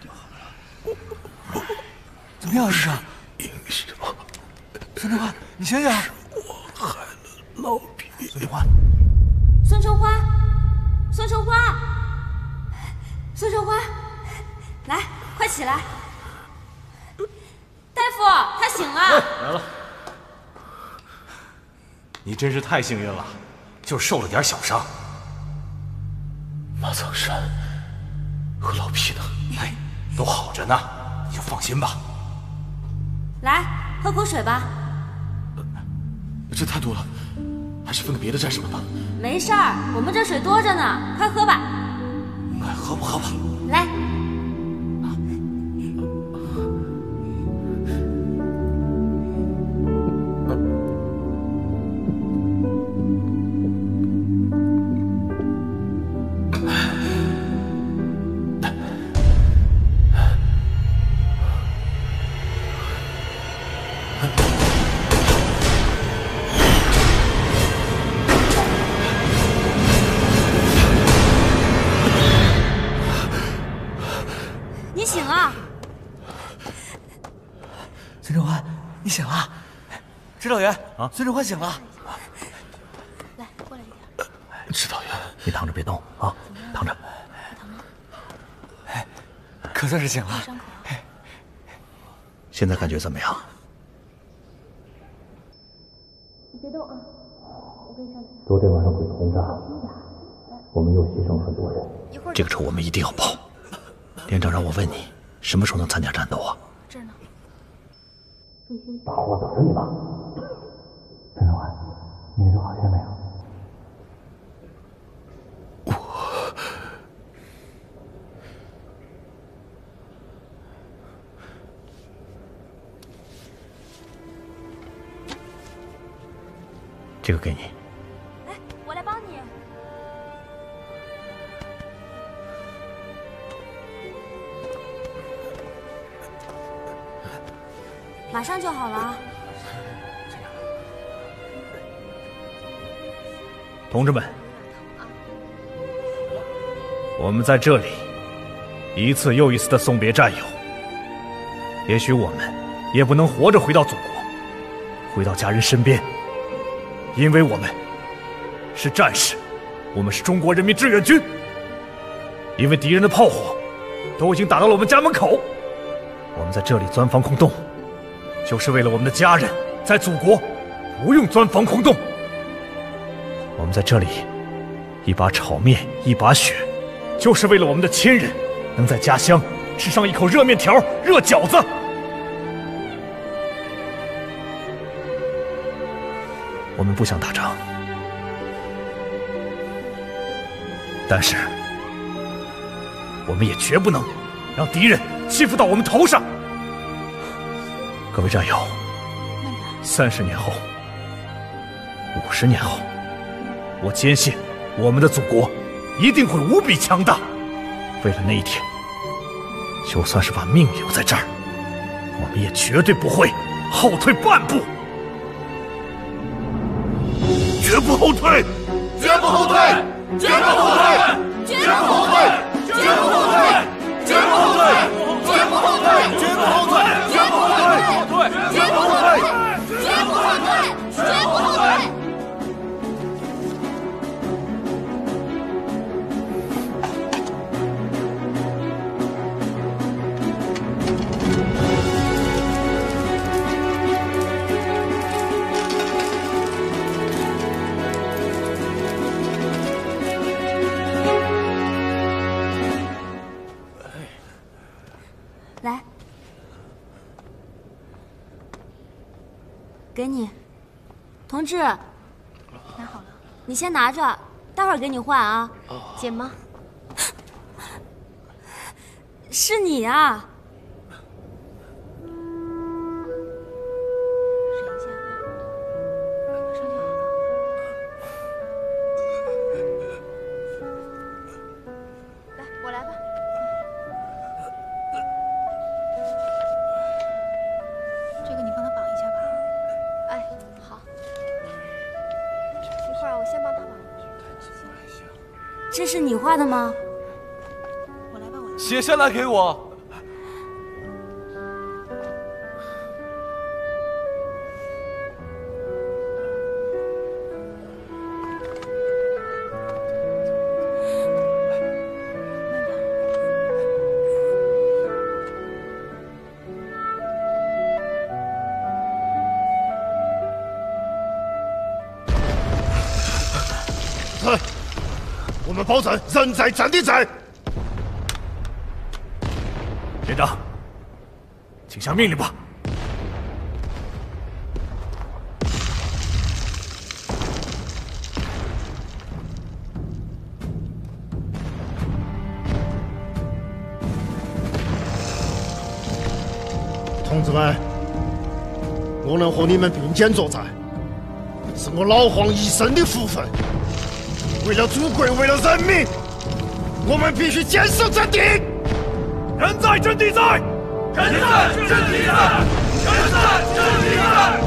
怎么样，医生？英雄。孙承欢，你醒醒！是我害了老皮。孙承欢， 孙承欢，孙承欢，孙承欢，来，快起来！大夫，他醒了。 来了。你真是太幸运了。就受了点小伤。马苍山和老皮呢？ 哎，都好着呢，你就放心吧。 来，喝口水吧。 这太多了，还是分给别的战士们吧。 没事儿，我们这水多着呢，快喝吧。 快喝吧。 来。 你醒了， 孙承欢，你醒了。指导员啊，孙承欢醒了。 来，过来一点。 指导员，你躺着别动啊，躺着。 哎，可算是醒了。 现在感觉怎么样？ 你别动啊，我给你上。 昨天晚上鬼子轰炸，我们又牺牲了很多人，这个仇我们一定要报。连长让我问你，什么时候能参加战斗啊？ 这儿呢。 大伙等着你呢。孙承欢，你留好些没有？这个给你。 来，我来帮你。马上就好了。 同志们，我们在这里一次又一次的送别战友。也许我们也不能活着回到祖国，回到家人身边，因为我们是战士，我们是中国人民志愿军。因为敌人的炮火都已经打到了我们家门口，我们在这里钻防空洞，就是为了我们的家人在祖国不用钻防空洞。我们在这里一把炒面一把血，就是为了我们的亲人能在家乡吃上一口热面条热饺子。我们不想打仗，但是我们也绝不能让敌人欺负到我们头上。各位战友，30年后、50年后，我坚信我们的祖国一定会无比强大。为了那一天，就算是把命留在这儿，我们也绝对不会后退半步。 绝不后退， 绝不后退，绝不后退，绝不后退，绝不后退，绝不后退，绝不后退，绝不后退，绝不后退，绝不后退，绝不后退，绝不后退。 来，给你，同志。 拿好了， 你先拿着，待会儿给你换啊。 姐吗？ 是你啊！ 来，我来吧。这个你帮他绑一下吧。哎，好。一会儿我先帮他绑。 这是你画的吗？ 我来吧，我来。 写下来给我。 我们保证人在阵地在。 连长，请下命令吧。 同志们，我能和你们并肩作战，是我老黄一生的福分。为了祖国，为了人民，我们必须坚守阵地。 人在阵地在，人在阵地在，人在阵地在。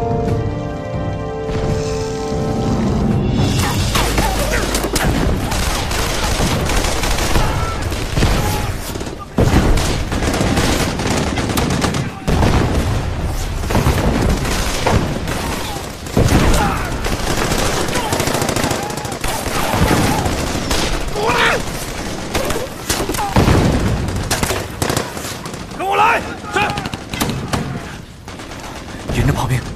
沿着炮兵。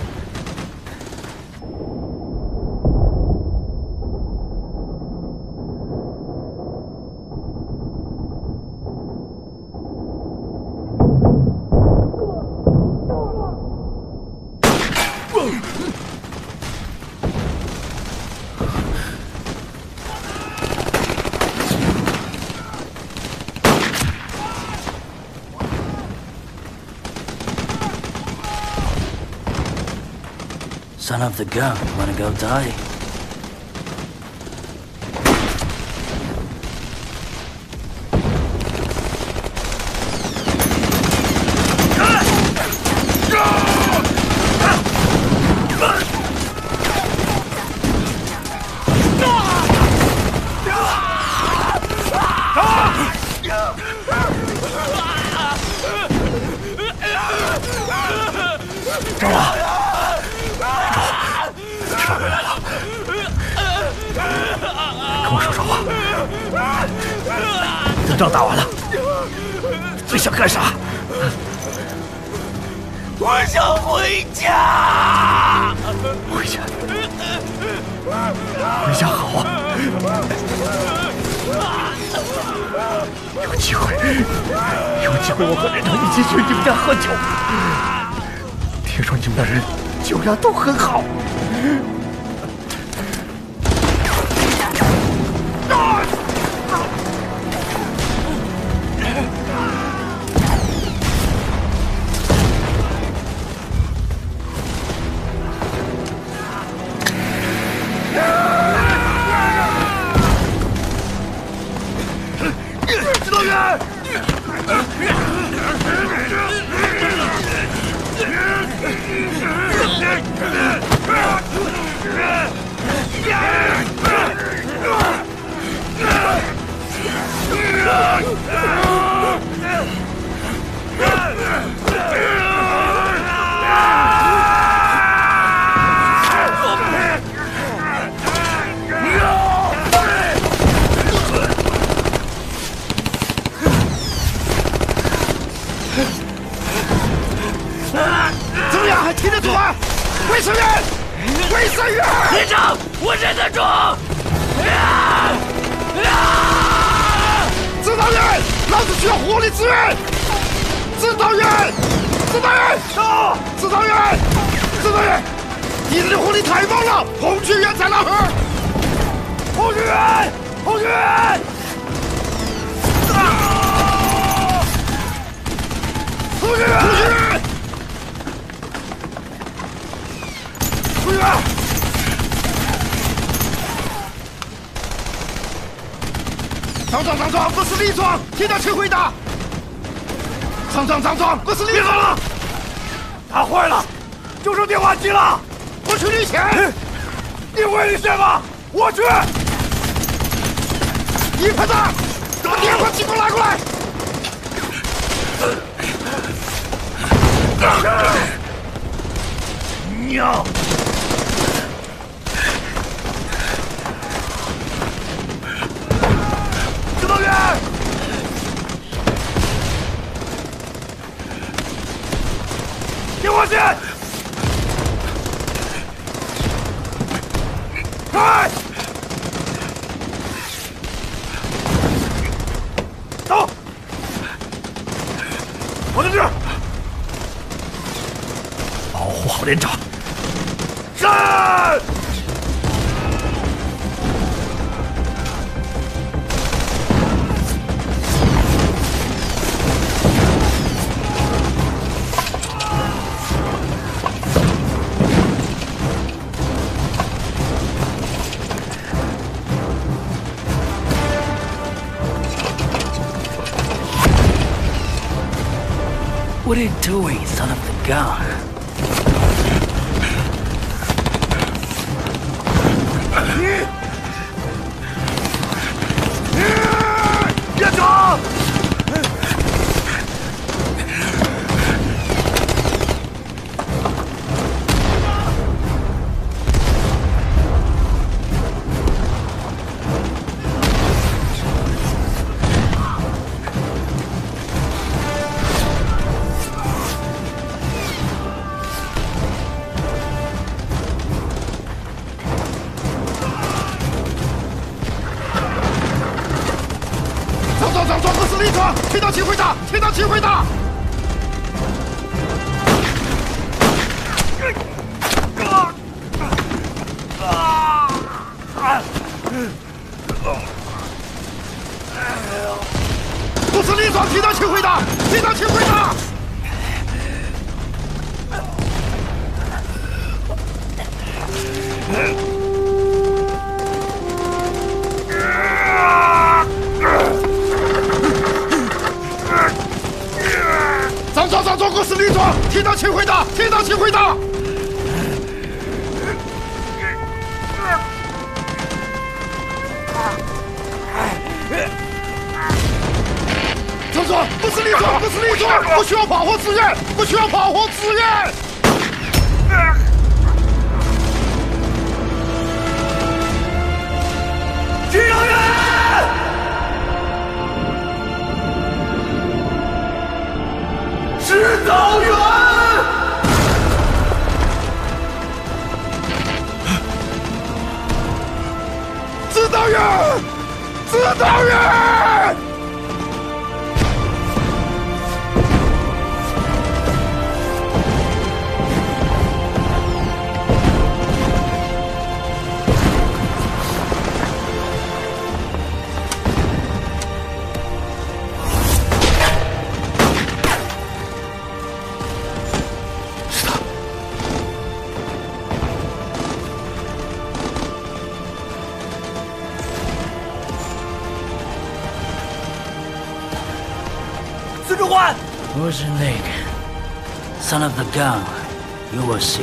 Son of the gun, wanna go die? 这仗打完了，最想干啥？ 我想回家。 回家，回家好啊！有机会，我和连长一起去你们家喝酒。听说你们的人酒量都很好。 指导员！ 我忍得住！ 指导员，老子需要火力支援！指导员，指导员，到！指导员，指导员，敌人的火力太猛了！红学员在哪儿？红学员，红学员！红学员，红学员！红学员！张壮，我是李壮，听到请回答。张壮，我是李壮了。他坏了，就剩电话机了。我去领钱。你会领钱吗？我去。一排长，把电话机给我拿过来。娘！指导员，电话线，开，走，我在这儿，保护好连长。是。 What are you doing, son of a gun? 连长！张壮，我是李壮，听到请回答，听到请回答。我是李壮，听到请回答，听到请回答。张壮，我是李壮，听到请回答，听到请回答。张壮，我是李壮，我是李壮，我需要炮火支援，我需要炮火支援。指导员！指导员！指导员！指导员！ Who's your name? Son of the gun, you will see.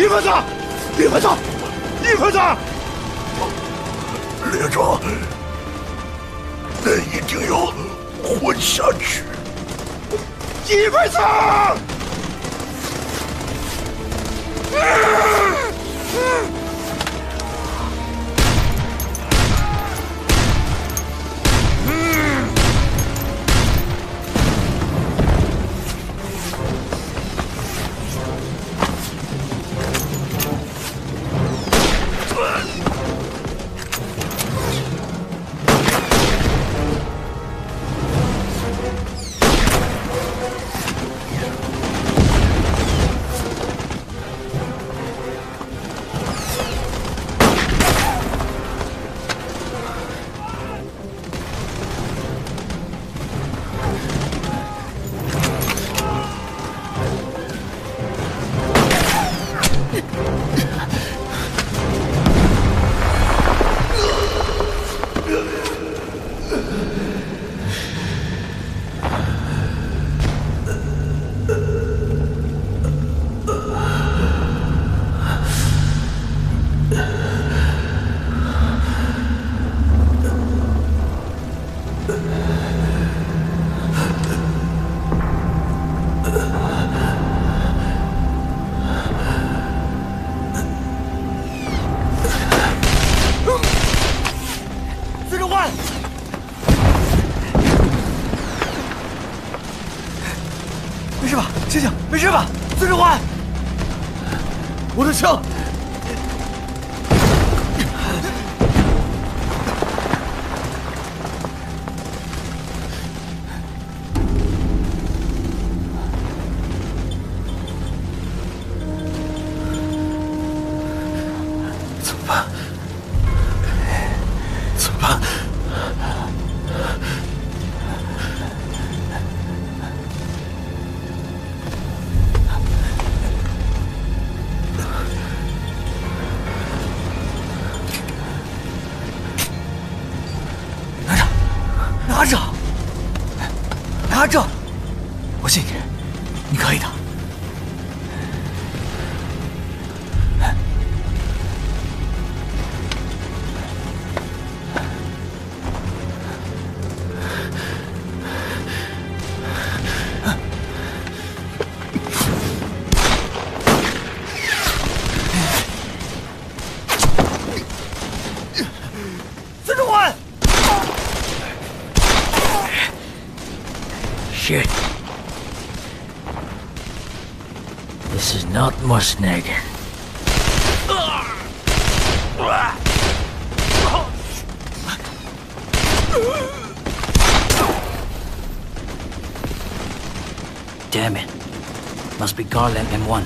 一分子，一分子，一分子！ 连长，那一定要活下去！ 一分子！ 没事吧，孙志焕？我的枪！ 怎么办？怎么办？ 拿着，我信你，你可以的。孙志焕。 Shit. This is not Mosnagan. Damn it. Must be Garland M1.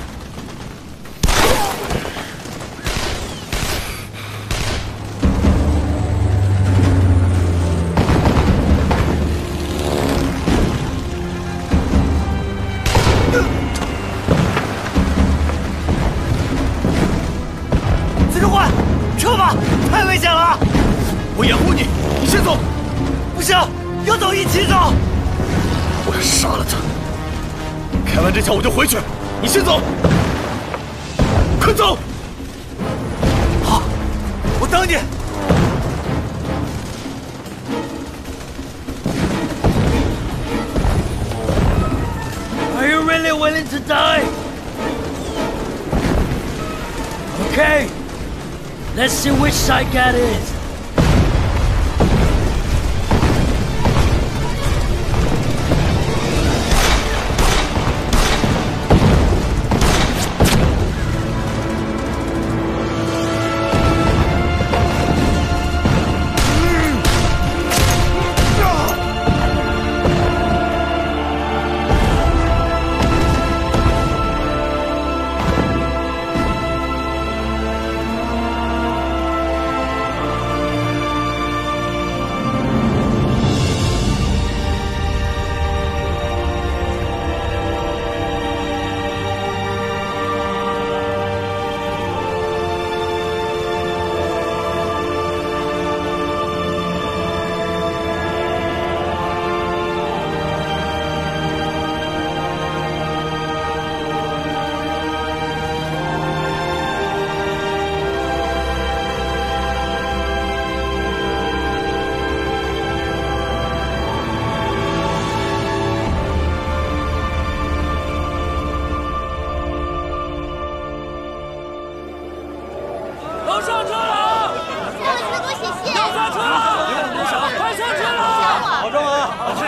不行，要走一起走。 我要杀了他！开完这枪我就回去，你先走。快走！ 好，我等你。 Are you really willing to die? Okay. Let's see which side cat is.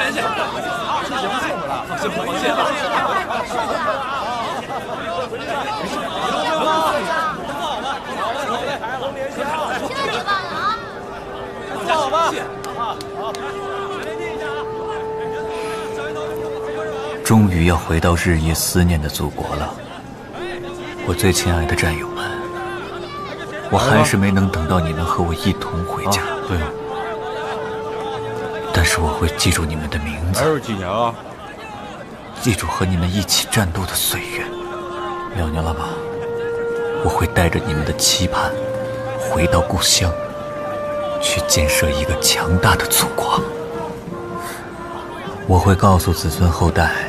联系。放心，放心。 千万别忘了啊！ 好吧。 终于要回到日夜思念的祖国了，我最亲爱的战友们，我还是没能等到你们和我一同回家。 对。 但是我会记住你们的名字， 还有几年啊？ 记住和你们一起战斗的岁月。2年了吧？我会带着你们的期盼，回到故乡，去建设一个强大的祖国。我会告诉子孙后代，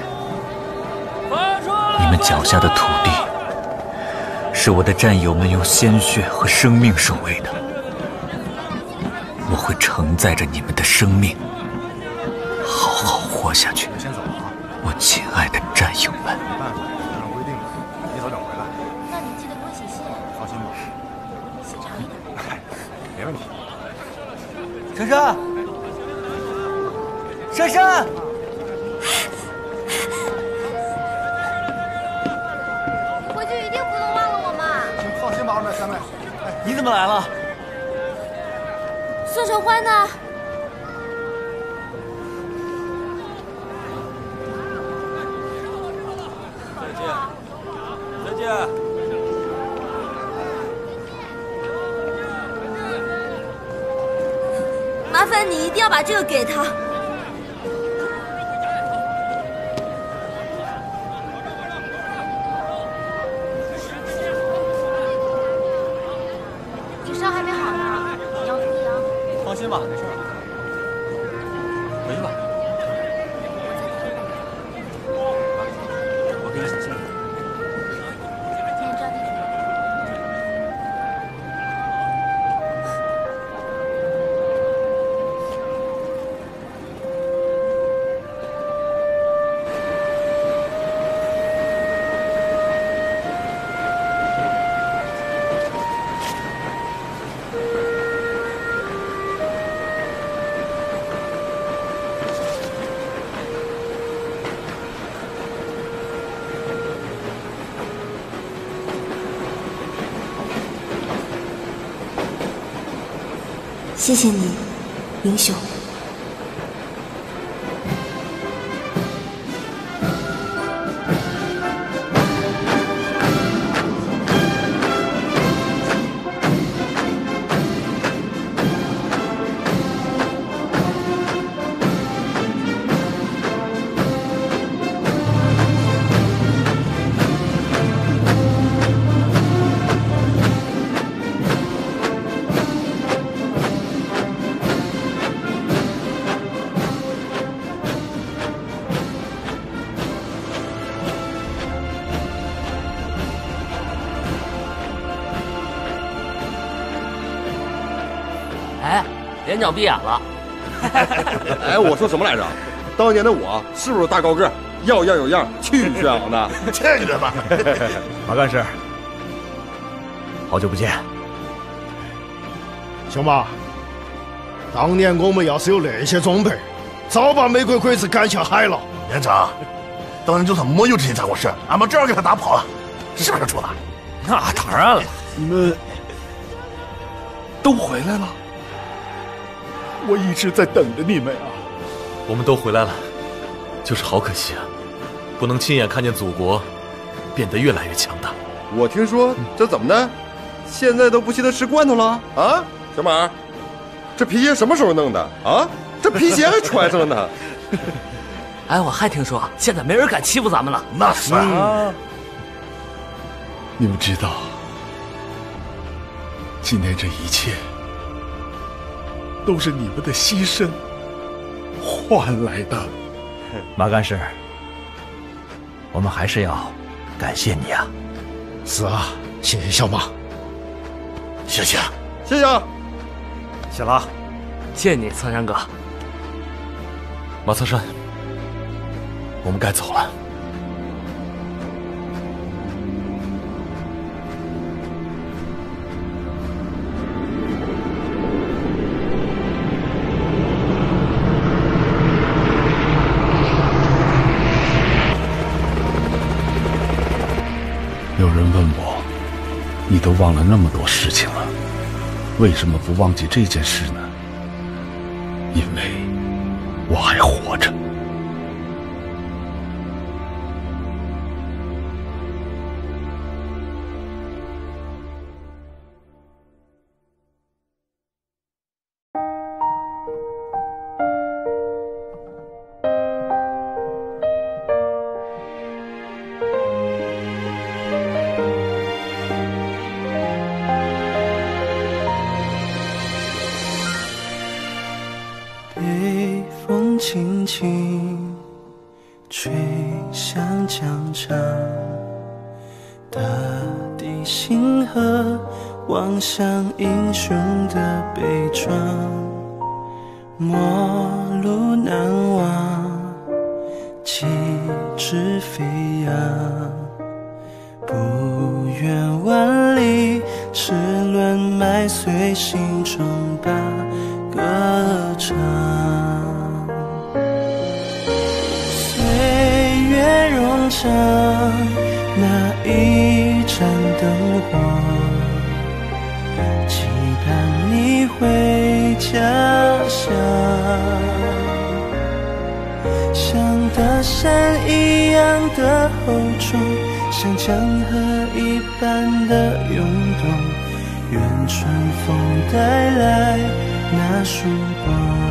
你们脚下的土地，是我的战友们用鲜血和生命守卫的。我会承载着你们的生命，好好活下去。 先走啊！ 我亲爱的战友们。 没办法，按规定，你早点回来。 那你记得给我写信。 放心吧， 写长一点。 没问题。 珊珊，珊珊， 你回去一定不能忘了我们。 放心吧，二妹、三妹。 你怎么来了？ 孙承欢呢？ 再见。 麻烦你一定要把这个给他。你伤还没好呢，你要注意啊。 放心吧，没事。回去吧。我给你写信。 今天知道地址吗？谢谢你，英雄。 哎，连长闭眼了。 哎，我说什么来着？当年的我是不是大高个，要样有样，去炫昂的？ 这个人吧。 马干事，好久不见。 兄弟，当年我们要是有那些装备，早把美国鬼子赶下海了。 连长，当年就算没有这些家伙事，俺们照样给他打跑了，是不是出来？ 那当然了。 你们都回来了，我一直在等着你们啊。 我们都回来了，就是好可惜啊，不能亲眼看见祖国变得越来越强大。 我听说这怎么的，现在都不稀得吃罐头了啊？小马，这皮鞋什么时候弄的啊？这皮鞋还穿上了呢。 哎，我还听说现在没人敢欺负咱们了。 那是啊。 你们知道，今天这一切都是你们的牺牲换来的。 马干事，我们还是要感谢你啊。 是啊，谢谢小马。 谢谢， 谢谢啊。 谢了， 谢谢你，苍山哥。 马侧山，我们该走了。 你都忘了那么多事情了，为什么不忘记这件事呢？因为我还活着。 北风轻轻吹向江上，大地星河望向英雄的悲壮，陌路难忘，旗帜飞扬，不远万里，齿轮麦穗心中把歌唱。岁月冗长，那一盏灯火，期盼你回家乡，像大山一样的厚重，像江河一般的涌动，愿春风带来那曙光。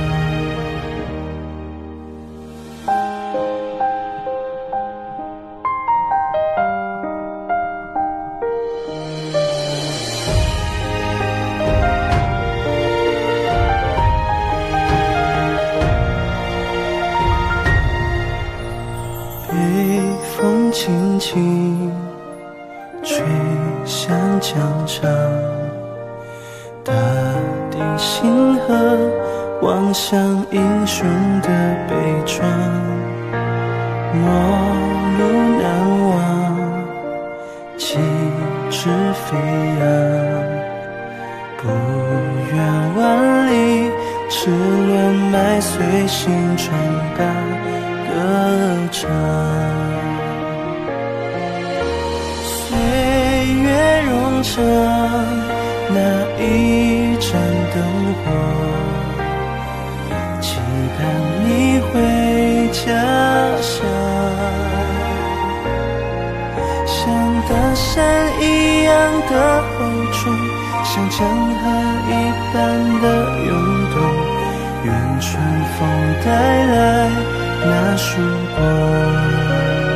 北风轻轻吹向江上，大地星河望向英雄的悲壮，陌路难忘，旗帜飞扬，不远万里，齿轮麦穗心中把歌唱。岁月冗长，那一盏灯火，期盼你回家乡，像大山一样的厚重，像江河一般的涌动，愿春风带来那曙光。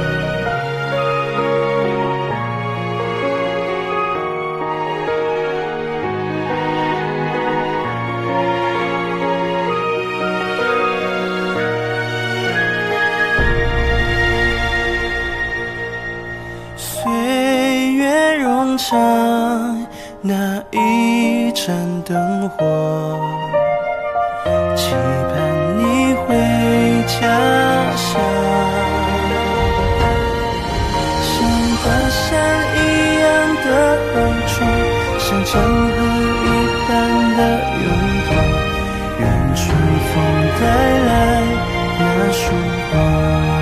岁月冗长，那一盏灯火，期盼你回家乡，像大山一样的厚重，像江河一般的涌动，愿春风带来那曙光。